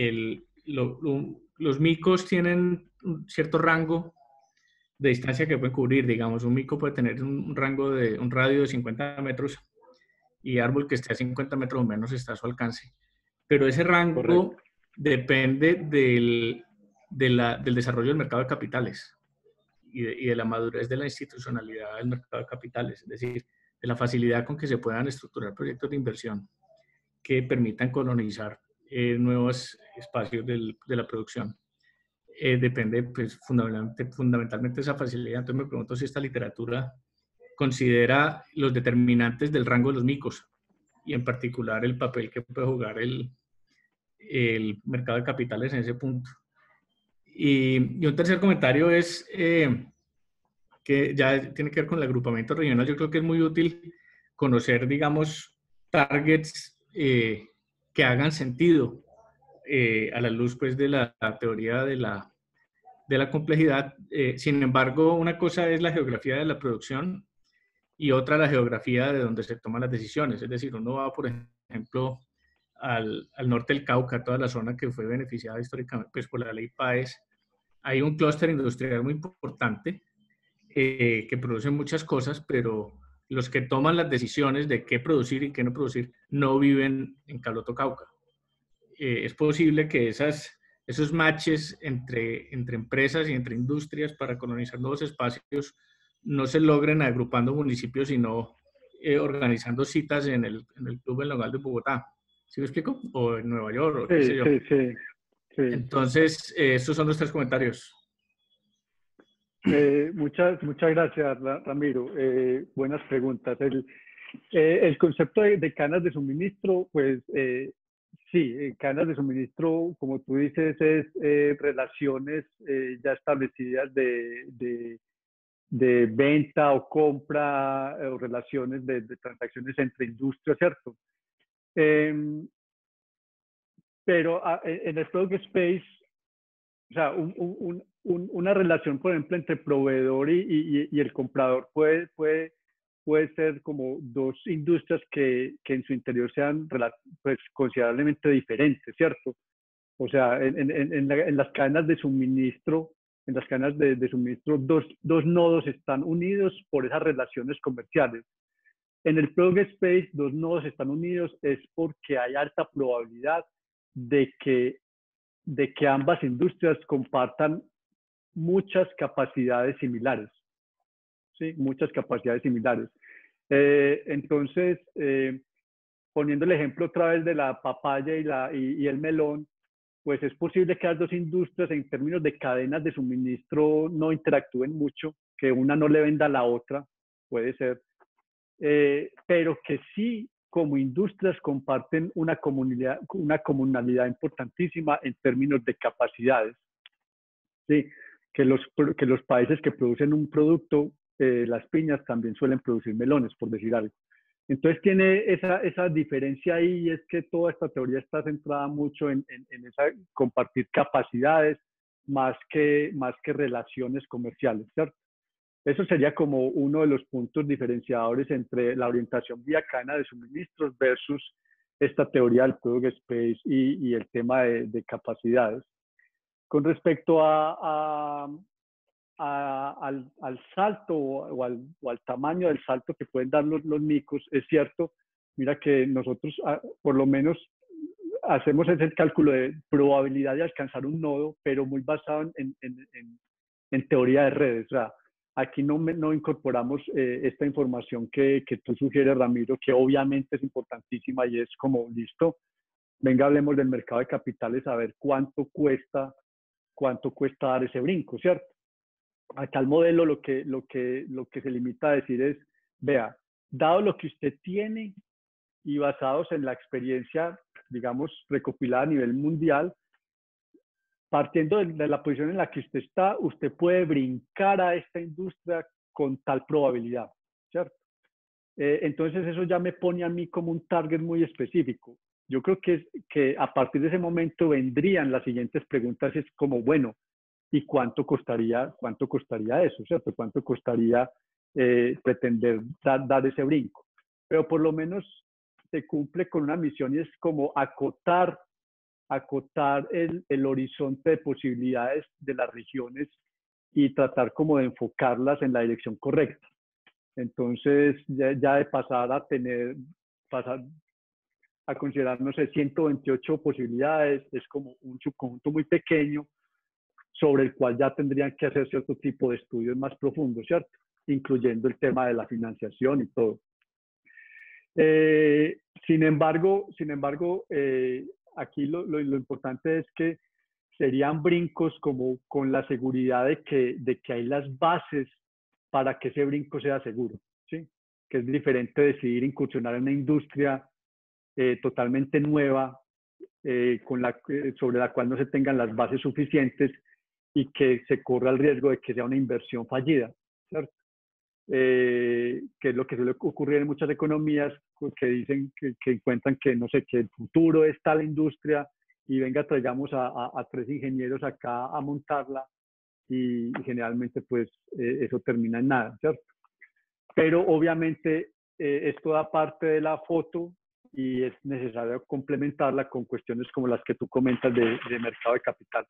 los micos tienen un cierto rango de distancia que pueden cubrir. Digamos, un mico puede tener un radio de 50 metros, y árbol que esté a 50 metros o menos está a su alcance. Pero ese rango Correcto. Depende del desarrollo del mercado de capitales y de la madurez de la institucionalidad del mercado de capitales, es decir, de la facilidad con que se puedan estructurar proyectos de inversión que permitan colonizar nuevos espacios de la producción. Depende pues, fundamentalmente de esa facilidad. Entonces me pregunto si esta literatura considera los determinantes del rango de los micos, y en particular el papel que puede jugar el mercado de capitales en ese punto. Y un tercer comentario es que ya tiene que ver con el agrupamiento regional. Yo creo que es muy útil conocer, digamos, targets que hagan sentido a la luz pues, de la teoría de la complejidad. Sin embargo, una cosa es la geografía de la producción y otra la geografía de donde se toman las decisiones. Es decir, uno va, por ejemplo, al norte del Cauca, toda la zona que fue beneficiada históricamente pues, por la ley PAES. Hay un clúster industrial muy importante que produce muchas cosas, pero los que toman las decisiones de qué producir y qué no producir no viven en Caloto, Cauca. Es posible que esos matches entre empresas y entre industrias para colonizar nuevos espacios no se logren agrupando municipios, sino organizando citas en el Club El Nogal de Bogotá. ¿Sí me explico? O en Nueva York, o qué sé yo. Sí. Entonces, estos son los tres comentarios. Muchas gracias, Ramiro. Buenas preguntas. El concepto de cadenas de suministro, pues sí, cadenas de suministro, como tú dices, es relaciones ya establecidas de venta o compra o relaciones de transacciones entre industrias, ¿cierto? Pero en el Product Space, o sea, una relación, por ejemplo, entre proveedor y el comprador puede ser como dos industrias que en su interior sean pues, considerablemente diferentes, ¿cierto? O sea, en las cadenas de suministro, dos nodos están unidos por esas relaciones comerciales. En el Product Space, dos nodos están unidos es porque hay alta probabilidad de que ambas industrias compartan muchas capacidades similares. ¿Sí? Muchas capacidades similares. Entonces, poniendo el ejemplo otra vez de la papaya y el melón, pues es posible que las dos industrias en términos de cadenas de suministro no interactúen mucho, que una no le venda a la otra, puede ser, pero que sí como industrias comparten una comunalidad importantísima en términos de capacidades. ¿Sí? Que los países que producen un producto, las piñas también suelen producir melones, por decir algo. Entonces tiene esa diferencia ahí, y es que toda esta teoría está centrada mucho en esa compartir capacidades más que relaciones comerciales, ¿cierto? Eso sería como uno de los puntos diferenciadores entre la orientación vía cadena de suministros versus esta teoría del Product Space y el tema de capacidades. Con respecto al salto o al tamaño del salto que pueden dar los micos, es cierto, mira que nosotros por lo menos hacemos ese cálculo de probabilidad de alcanzar un nodo, pero muy basado en teoría de redes. O sea, aquí no incorporamos esta información que tú sugieres, Ramiro, que obviamente es importantísima y es como, listo, venga, hablemos del mercado de capitales, a ver cuánto cuesta dar ese brinco, ¿cierto? Acá el modelo lo que se limita a decir es, vea, dado lo que usted tiene y basados en la experiencia, digamos, recopilada a nivel mundial, partiendo de la posición en la que usted está, usted puede brincar a esta industria con tal probabilidad, ¿cierto? Entonces eso ya me pone a mí como un target muy específico. Yo creo que a partir de ese momento vendrían las siguientes preguntas, es como, bueno, ¿y cuánto costaría eso? ¿Cierto? ¿Cuánto costaría pretender dar ese brinco? Pero por lo menos se cumple con una misión y es como acotar el horizonte de posibilidades de las regiones y tratar como de enfocarlas en la dirección correcta. Entonces, ya de pasar a considerar, no sé, 128 posibilidades, es como un subconjunto muy pequeño sobre el cual ya tendrían que hacer cierto tipo de estudios más profundos, ¿cierto? Incluyendo el tema de la financiación y todo. Sin embargo, aquí lo importante es que serían brincos como con la seguridad de que hay las bases para que ese brinco sea seguro, ¿sí? Que es diferente decidir incursionar en una industria totalmente nueva, sobre la cual no se tengan las bases suficientes y que se corra el riesgo de que sea una inversión fallida, ¿cierto? Que es lo que suele ocurrir en muchas economías que dicen que encuentran que, no sé, que el futuro es tal industria y venga, traigamos a 3 ingenieros acá a montarla y generalmente pues eso termina en nada, ¿cierto? Pero obviamente esto da parte de la foto y es necesario complementarla con cuestiones como las que tú comentas de mercado de capital.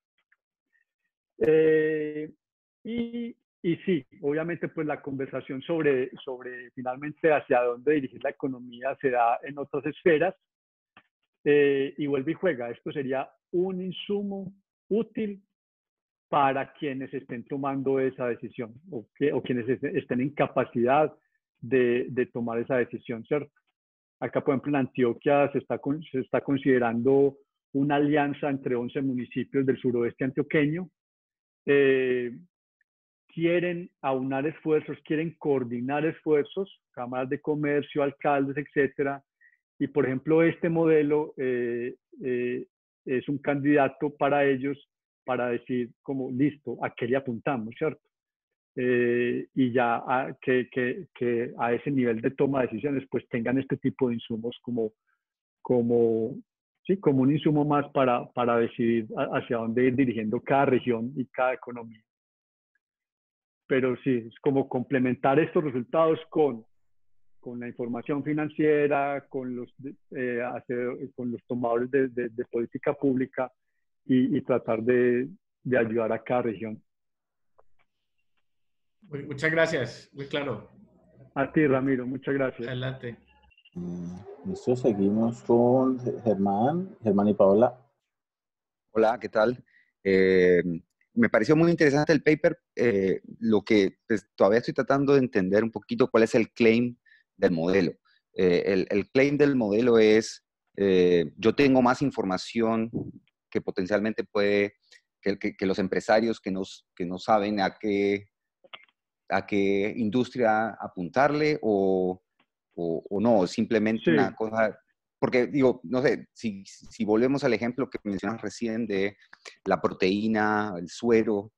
Y sí, obviamente pues la conversación sobre finalmente hacia dónde dirigir la economía se da en otras esferas y vuelve y juega. Esto sería un insumo útil para quienes estén tomando esa decisión o quienes estén en capacidad de tomar esa decisión, ¿cierto? Acá, por ejemplo, en Antioquia se está considerando una alianza entre 11 municipios del suroeste antioqueño quieren aunar esfuerzos, quieren coordinar esfuerzos, cámaras de comercio, alcaldes, etcétera. Y por ejemplo, este modelo es un candidato para ellos para decir como, listo, ¿a qué le apuntamos, cierto? Y ya que a ese nivel de toma de decisiones pues tengan este tipo de insumos sí, como un insumo más para decidir hacia dónde ir dirigiendo cada región y cada economía. Pero sí, es como complementar estos resultados con la información financiera, con los tomadores de política pública y tratar de ayudar a cada región. Muchas gracias, muy claro. A ti, Ramiro, muchas gracias. Adelante. Listo, seguimos con Germán y Paola. Hola, ¿qué tal? Me pareció muy interesante el paper. Lo que pues, todavía estoy tratando de entender un poquito cuál es el claim del modelo. El claim del modelo es, yo tengo más información que potencialmente puede, que los empresarios que no saben a qué industria apuntarle o no, simplemente Sí. una cosa. Porque digo, no sé, si volvemos al ejemplo que mencionas recién de la proteína, el suero,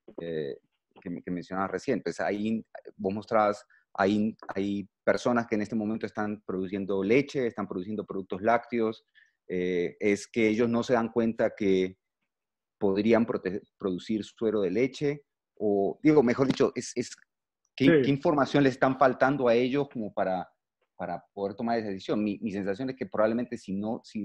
que mencionabas recién, pues ahí vos mostrabas, hay personas que en este momento están produciendo leche, están produciendo productos lácteos, es que ellos no se dan cuenta que podrían producir suero de leche, o digo, mejor dicho, ¿qué información les están faltando a ellos como para poder tomar esa decisión? Mi sensación es que probablemente si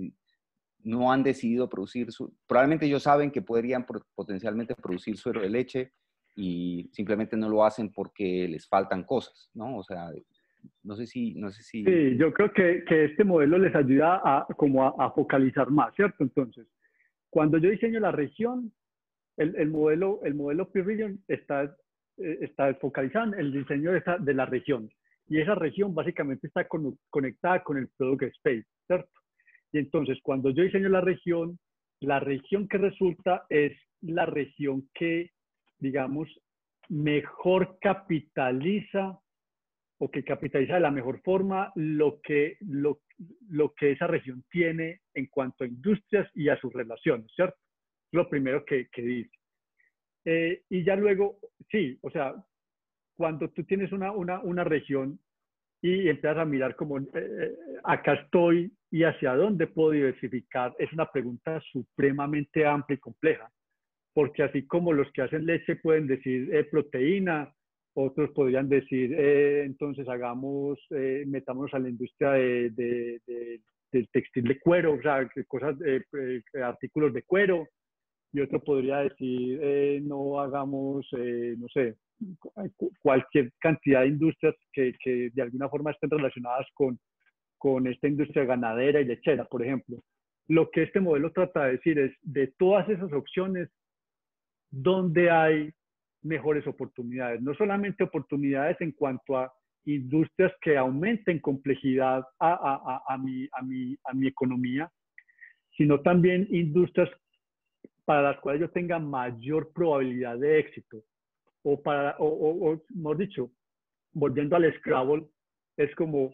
no han decidido producir, probablemente ellos saben que podrían potencialmente producir suero de leche y simplemente no lo hacen porque les faltan cosas, ¿no? O sea, no sé si... Sí, yo creo que este modelo les ayuda a focalizar más, ¿cierto? Entonces, cuando yo diseño la región, el modelo P-Region está focalizado en el diseño de la región. Y esa región básicamente está conectada con el Product Space, ¿cierto? Y entonces, cuando yo diseño la región que resulta es la región que, digamos, mejor capitaliza o que capitaliza de la mejor forma lo que esa región tiene en cuanto a industrias y a sus relaciones, ¿cierto? Es lo primero que dice. Y ya luego, sí, o sea, cuando tú tienes una región y empiezas a mirar como acá estoy y hacia dónde puedo diversificar, es una pregunta supremamente amplia y compleja, porque así como los que hacen leche pueden decir proteína, otros podrían decir entonces metámonos a la industria del textil de cuero, o sea, cosas, artículos de cuero, y otro podría decir no hagamos, no sé, cualquier cantidad de industrias que de alguna forma estén relacionadas con esta industria ganadera y lechera, por ejemplo. Lo que este modelo trata de decir es, de todas esas opciones, ¿dónde hay mejores oportunidades? No solamente oportunidades en cuanto a industrias que aumenten complejidad a mi economía, sino también industrias para las cuales yo tenga mayor probabilidad de éxito. O mejor dicho, volviendo al Scrabble, es como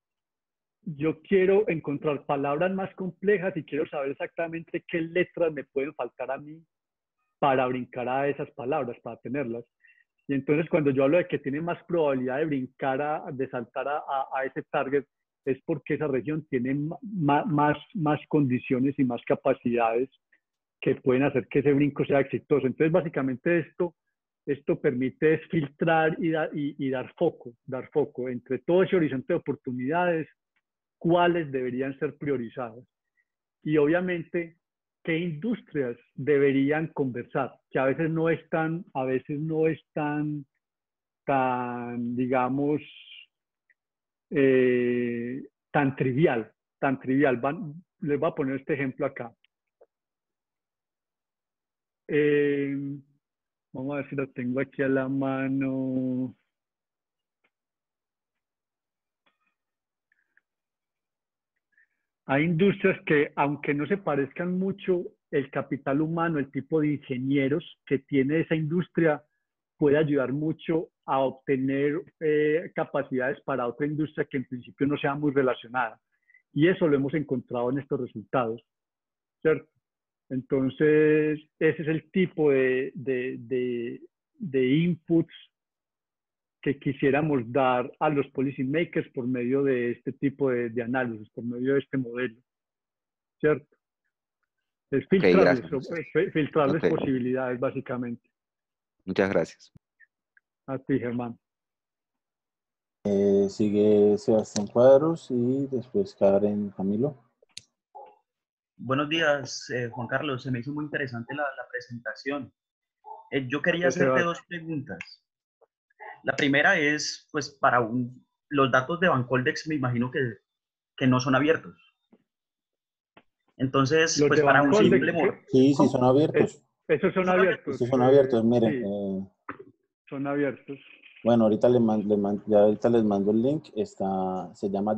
yo quiero encontrar palabras más complejas y quiero saber exactamente qué letras me pueden faltar a mí para brincar a esas palabras, para tenerlas. Y entonces cuando yo hablo de que tiene más probabilidad de brincar, de saltar a ese target, es porque esa región tiene más condiciones y más capacidades que pueden hacer que ese brinco sea exitoso. Entonces básicamente esto permite filtrar y dar foco entre todo ese horizonte de oportunidades, cuáles deberían ser priorizadas. Y obviamente, qué industrias deberían conversar, que a veces no es tan digamos, tan trivial. Les voy a poner este ejemplo acá. Vamos a ver si lo tengo aquí a la mano. Hay industrias que, aunque no se parezcan mucho, el capital humano, el tipo de ingenieros que tiene esa industria, puede ayudar mucho a obtener capacidades para otra industria que en principio no sea muy relacionada. Y eso lo hemos encontrado en estos resultados, ¿cierto? Entonces, ese es el tipo de inputs que quisiéramos dar a los policy makers por medio de este tipo de análisis, por medio de este modelo, ¿cierto? Es filtrarles, filtrarles Okay. posibilidades, básicamente. Muchas gracias. A ti, Germán. Sigue Sebastián Cuadros y después Karen Camilo. Buenos días, Juan Carlos. Se me hizo muy interesante la presentación. Yo quería hacerte dos preguntas. La primera es, pues, para los datos de Bancoldex me imagino que no son abiertos. Entonces, pues para un simple modelo. Sí, sí, son abiertos. Esos son abiertos. Esos son abiertos, miren. Sí, son abiertos. Bueno, ahorita ahorita les mando el link. Se llama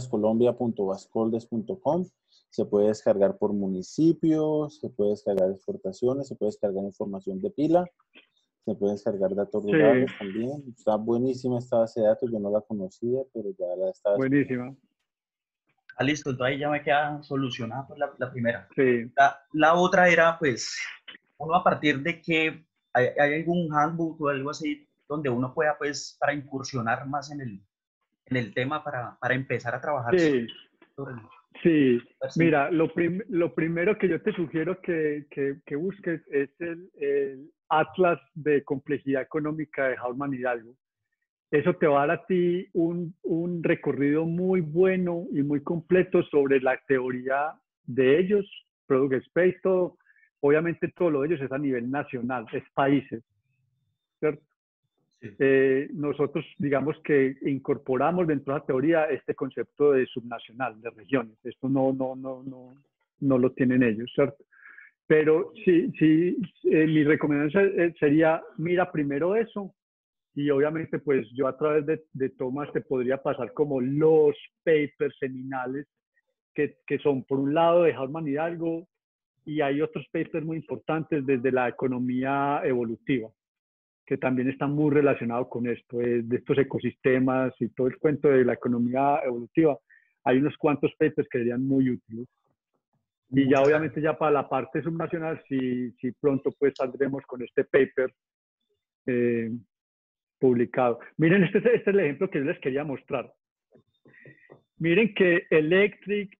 datlascolombia.bascoldes.com. Se puede descargar por municipios, se puede descargar exportaciones, se puede descargar información de pila, se puede descargar datos rurales también. Está buenísima esta base de datos, yo no la conocía, pero ya la estaba. Buenísima. Listo, entonces ahí ya me queda solucionada pues, la primera. Sí. La otra era, pues, uno a partir de que hay algún handbook o algo así donde uno pueda, pues, para incursionar más en el tema, para empezar a trabajar sobre Sí, mira, lo primero que yo te sugiero que busques es el Atlas de Complejidad Económica de Hausmann Hidalgo. Eso te va a dar a ti un recorrido muy bueno y muy completo sobre la teoría de ellos, Product Space, todo. Obviamente todo lo de ellos es a nivel nacional, es países, ¿cierto? Sí. Nosotros, digamos que incorporamos dentro de la teoría este concepto de subnacional, de regiones. Esto no lo tienen ellos, ¿cierto? Pero sí, mi recomendación sería, mira primero eso, y obviamente pues yo a través de Tomás te podría pasar como los papers seminales que son por un lado de Hausmann Hidalgo, y hay otros papers muy importantes desde la economía evolutiva, que también están muy relacionados con esto, de estos ecosistemas y todo el cuento de la economía evolutiva. Hay unos cuantos papers que serían muy útiles. Y ya obviamente ya para la parte subnacional, si pronto pues saldremos con este paper publicado. Miren, este es el ejemplo que yo les quería mostrar. Miren que Electric,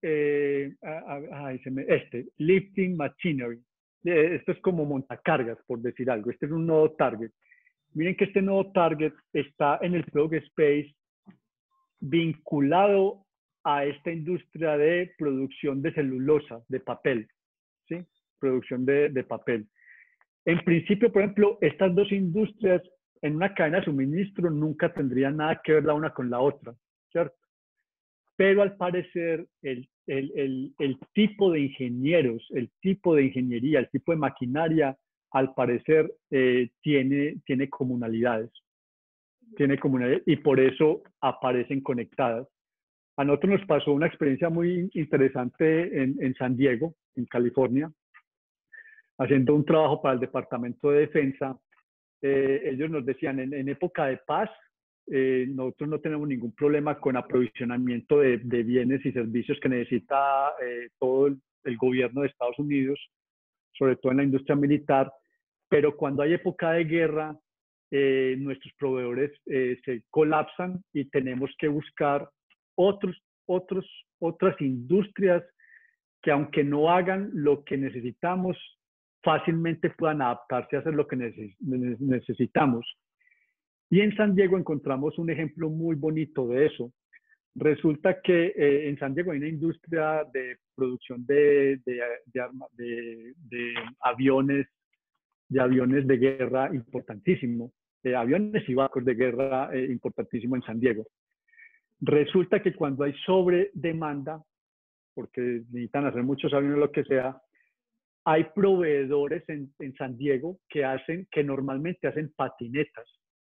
Lifting Machinery, esto es como montacargas, por decir algo. Este es un nodo target. Miren que este nodo target está en el Product Space vinculado a esta industria de producción de celulosa, de papel, ¿sí? Producción de papel. En principio, por ejemplo, estas dos industrias en una cadena de suministro nunca tendrían nada que ver la una con la otra, ¿cierto? Pero al parecer el tipo de ingenieros, el tipo de ingeniería, el tipo de maquinaria, al parecer tiene comunalidades. Y por eso aparecen conectadas. A nosotros nos pasó una experiencia muy interesante en San Diego, en California, haciendo un trabajo para el Departamento de Defensa. Ellos nos decían, en época de paz, nosotros no tenemos ningún problema con aprovisionamiento de bienes y servicios que necesita todo el gobierno de Estados Unidos, sobre todo en la industria militar, pero cuando hay época de guerra, nuestros proveedores se colapsan y tenemos que buscar otras industrias que, aunque no hagan lo que necesitamos, fácilmente puedan adaptarse a hacer lo que necesitamos. Y en San Diego encontramos un ejemplo muy bonito de eso. Resulta que en San Diego hay una industria de producción de aviones de guerra importantísimo, aviones y barcos de guerra importantísimo en San Diego. Resulta que cuando hay sobredemanda, porque necesitan hacer muchos aviones, lo que sea, hay proveedores en San Diego que normalmente hacen patinetas.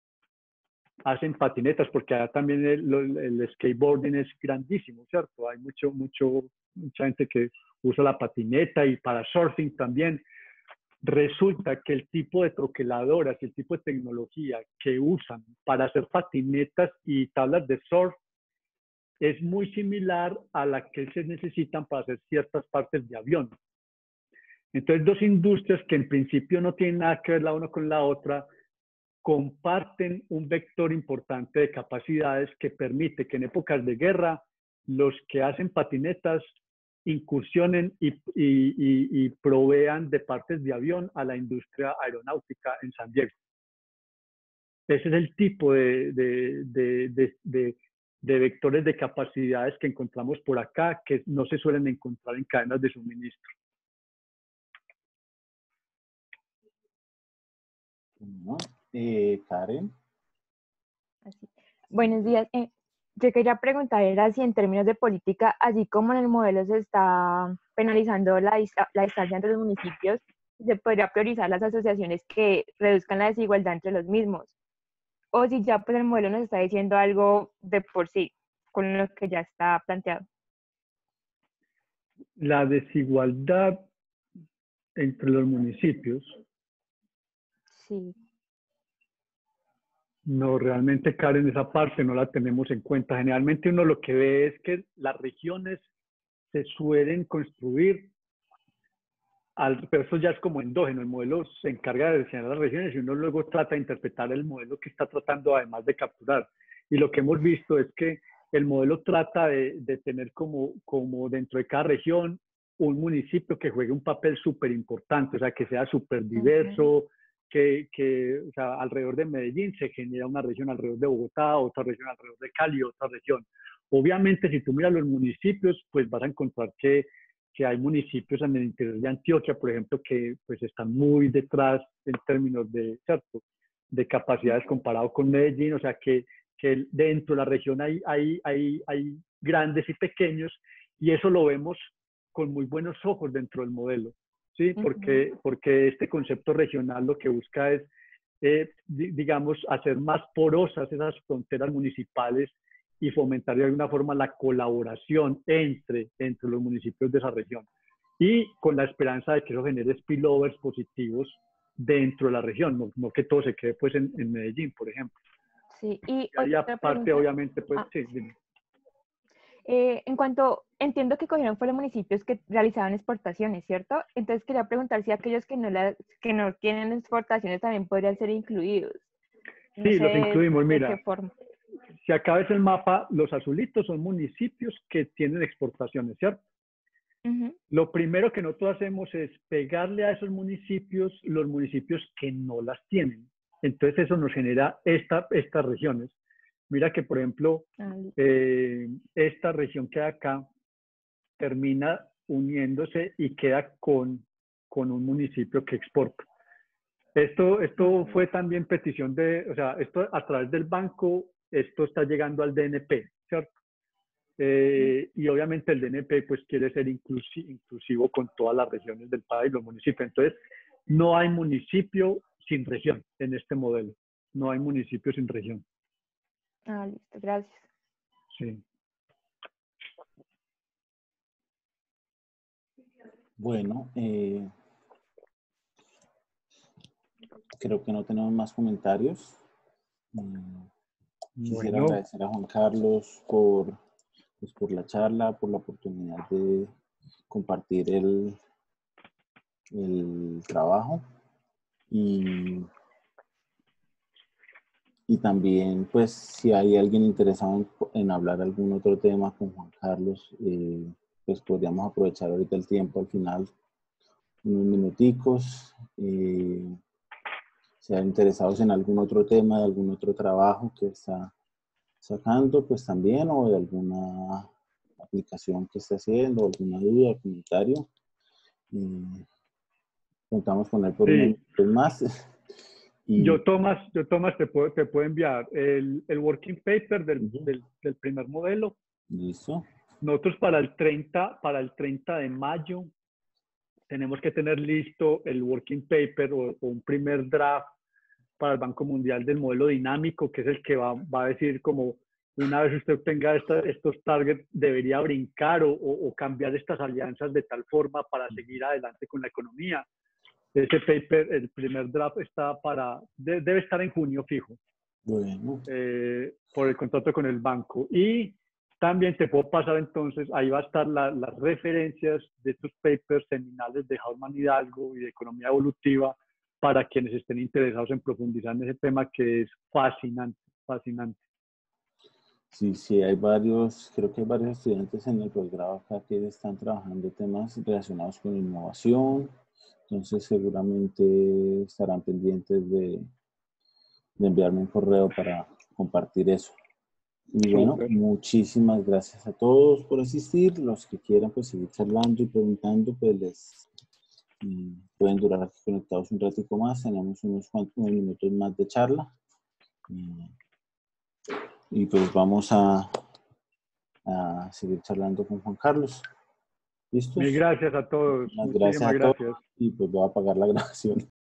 Porque allá también el skateboarding es grandísimo, ¿cierto? Hay mucha gente que usa la patineta, y para surfing también. resulta que el tipo de troqueladoras y el tipo de tecnología que usan para hacer patinetas y tablas de surf es muy similar a la que se necesitan para hacer ciertas partes de avión. Entonces, dos industrias que en principio no tienen nada que ver la una con la otra, comparten un vector importante de capacidades que permite que en épocas de guerra los que hacen patinetas incursionen y provean de partes de avión a la industria aeronáutica en San Diego. Ese es el tipo de vectores de capacidades que encontramos por acá, que no se suelen encontrar en cadenas de suministro. Karen. Así. Buenos días. Yo quería preguntar, era si en términos de política, así como en el modelo se está penalizando la distancia entre los municipios, se podría priorizar las asociaciones que reduzcan la desigualdad entre los mismos. O si ya pues el modelo nos está diciendo algo de por sí, con lo que ya está planteado. La desigualdad entre los municipios. Sí. No, realmente, Karen, esa parte no la tenemos en cuenta. Generalmente uno lo que ve es que las regiones se suelen construir, pero eso ya es como endógeno. El modelo se encarga de diseñar las regiones y uno luego trata de interpretar el modelo que está tratando además de capturar. Y lo que hemos visto es que el modelo trata de tener como dentro de cada región un municipio que juegue un papel súper importante, o sea, que sea súper diverso, o sea, alrededor de Medellín se genera una región alrededor de Bogotá, otra región alrededor de Cali, otra región. Obviamente, si tú miras los municipios, pues vas a encontrar que hay municipios en el interior de Antioquia, por ejemplo, que pues están muy detrás en términos de, ¿cierto?, de capacidades comparado con Medellín, o sea, que dentro de la región hay grandes y pequeños, y eso lo vemos con muy buenos ojos dentro del modelo. ¿Sí? Porque este concepto regional lo que busca es, digamos, hacer más porosas esas fronteras municipales y fomentar de alguna forma la colaboración entre los municipios de esa región. Y con la esperanza de que eso genere spillovers positivos dentro de la región, no que todo se quede pues en Medellín, por ejemplo. Sí, y otra parte, obviamente, pues, sí, dime. En cuanto, entiendo que cogieron fueron municipios que realizaban exportaciones, ¿cierto? Entonces quería preguntar si aquellos que no tienen exportaciones también podrían ser incluidos. No sí, sé los incluimos, mira. ¿De qué forma? Si acá ves el mapa, los azulitos son municipios que tienen exportaciones, ¿cierto? Lo primero que nosotros hacemos es pegarle a esos municipios los municipios que no las tienen. Entonces eso nos genera estas regiones. Mira que, por ejemplo, esta región que hay acá termina uniéndose y queda con un municipio que exporta. Esto fue también petición o sea, esto a través del banco, esto está llegando al DNP, ¿cierto? Y obviamente el DNP pues quiere ser inclusivo con todas las regiones del país, los municipios. Entonces, no hay municipio sin región en este modelo. No hay municipio sin región. Listo, gracias. Sí. Bueno, creo que no tenemos más comentarios. Quisiera agradecer a Juan Carlos por la charla, por la oportunidad de compartir el trabajo y también, pues, si hay alguien interesado en hablar algún otro tema con Juan Carlos, pues podríamos aprovechar ahorita el tiempo al final, unos minuticos, sean interesados en algún otro tema, de algún otro trabajo que está sacando, pues también, o de alguna aplicación que esté haciendo, alguna duda, comentario. Contamos con él por unos minutos más. Yo, Tomás, te puedo enviar el working paper del primer modelo. Listo. Nosotros para el 30 de mayo tenemos que tener listo el working paper o un primer draft para el Banco Mundial del modelo dinámico, que es el que va a decir como una vez usted tenga estos targets, debería brincar o cambiar estas alianzas de tal forma para seguir adelante con la economía. ese paper, el primer draft está debe estar en junio fijo. Bueno. Por el contrato con el banco. Y también te puedo pasar entonces, ahí va a estar las referencias de estos papers seminales de Hausmann Hidalgo y de economía evolutiva para quienes estén interesados en profundizar en ese tema que es fascinante, fascinante. Sí, sí, hay varios, creo que hay varios estudiantes en el posgrado acá que están trabajando temas relacionados con innovación, entonces seguramente estarán pendientes de enviarme un correo para compartir eso. Y bueno, muchísimas gracias a todos por asistir. Los que quieran pues seguir charlando y preguntando, pues les pueden durar aquí conectados un ratico más. Tenemos unos minutos más de charla. Y pues vamos a seguir charlando con Juan Carlos. ¿Listos? Mil gracias a todos. Muchísimas gracias a gracias. todos. Y pues voy a apagar la grabación.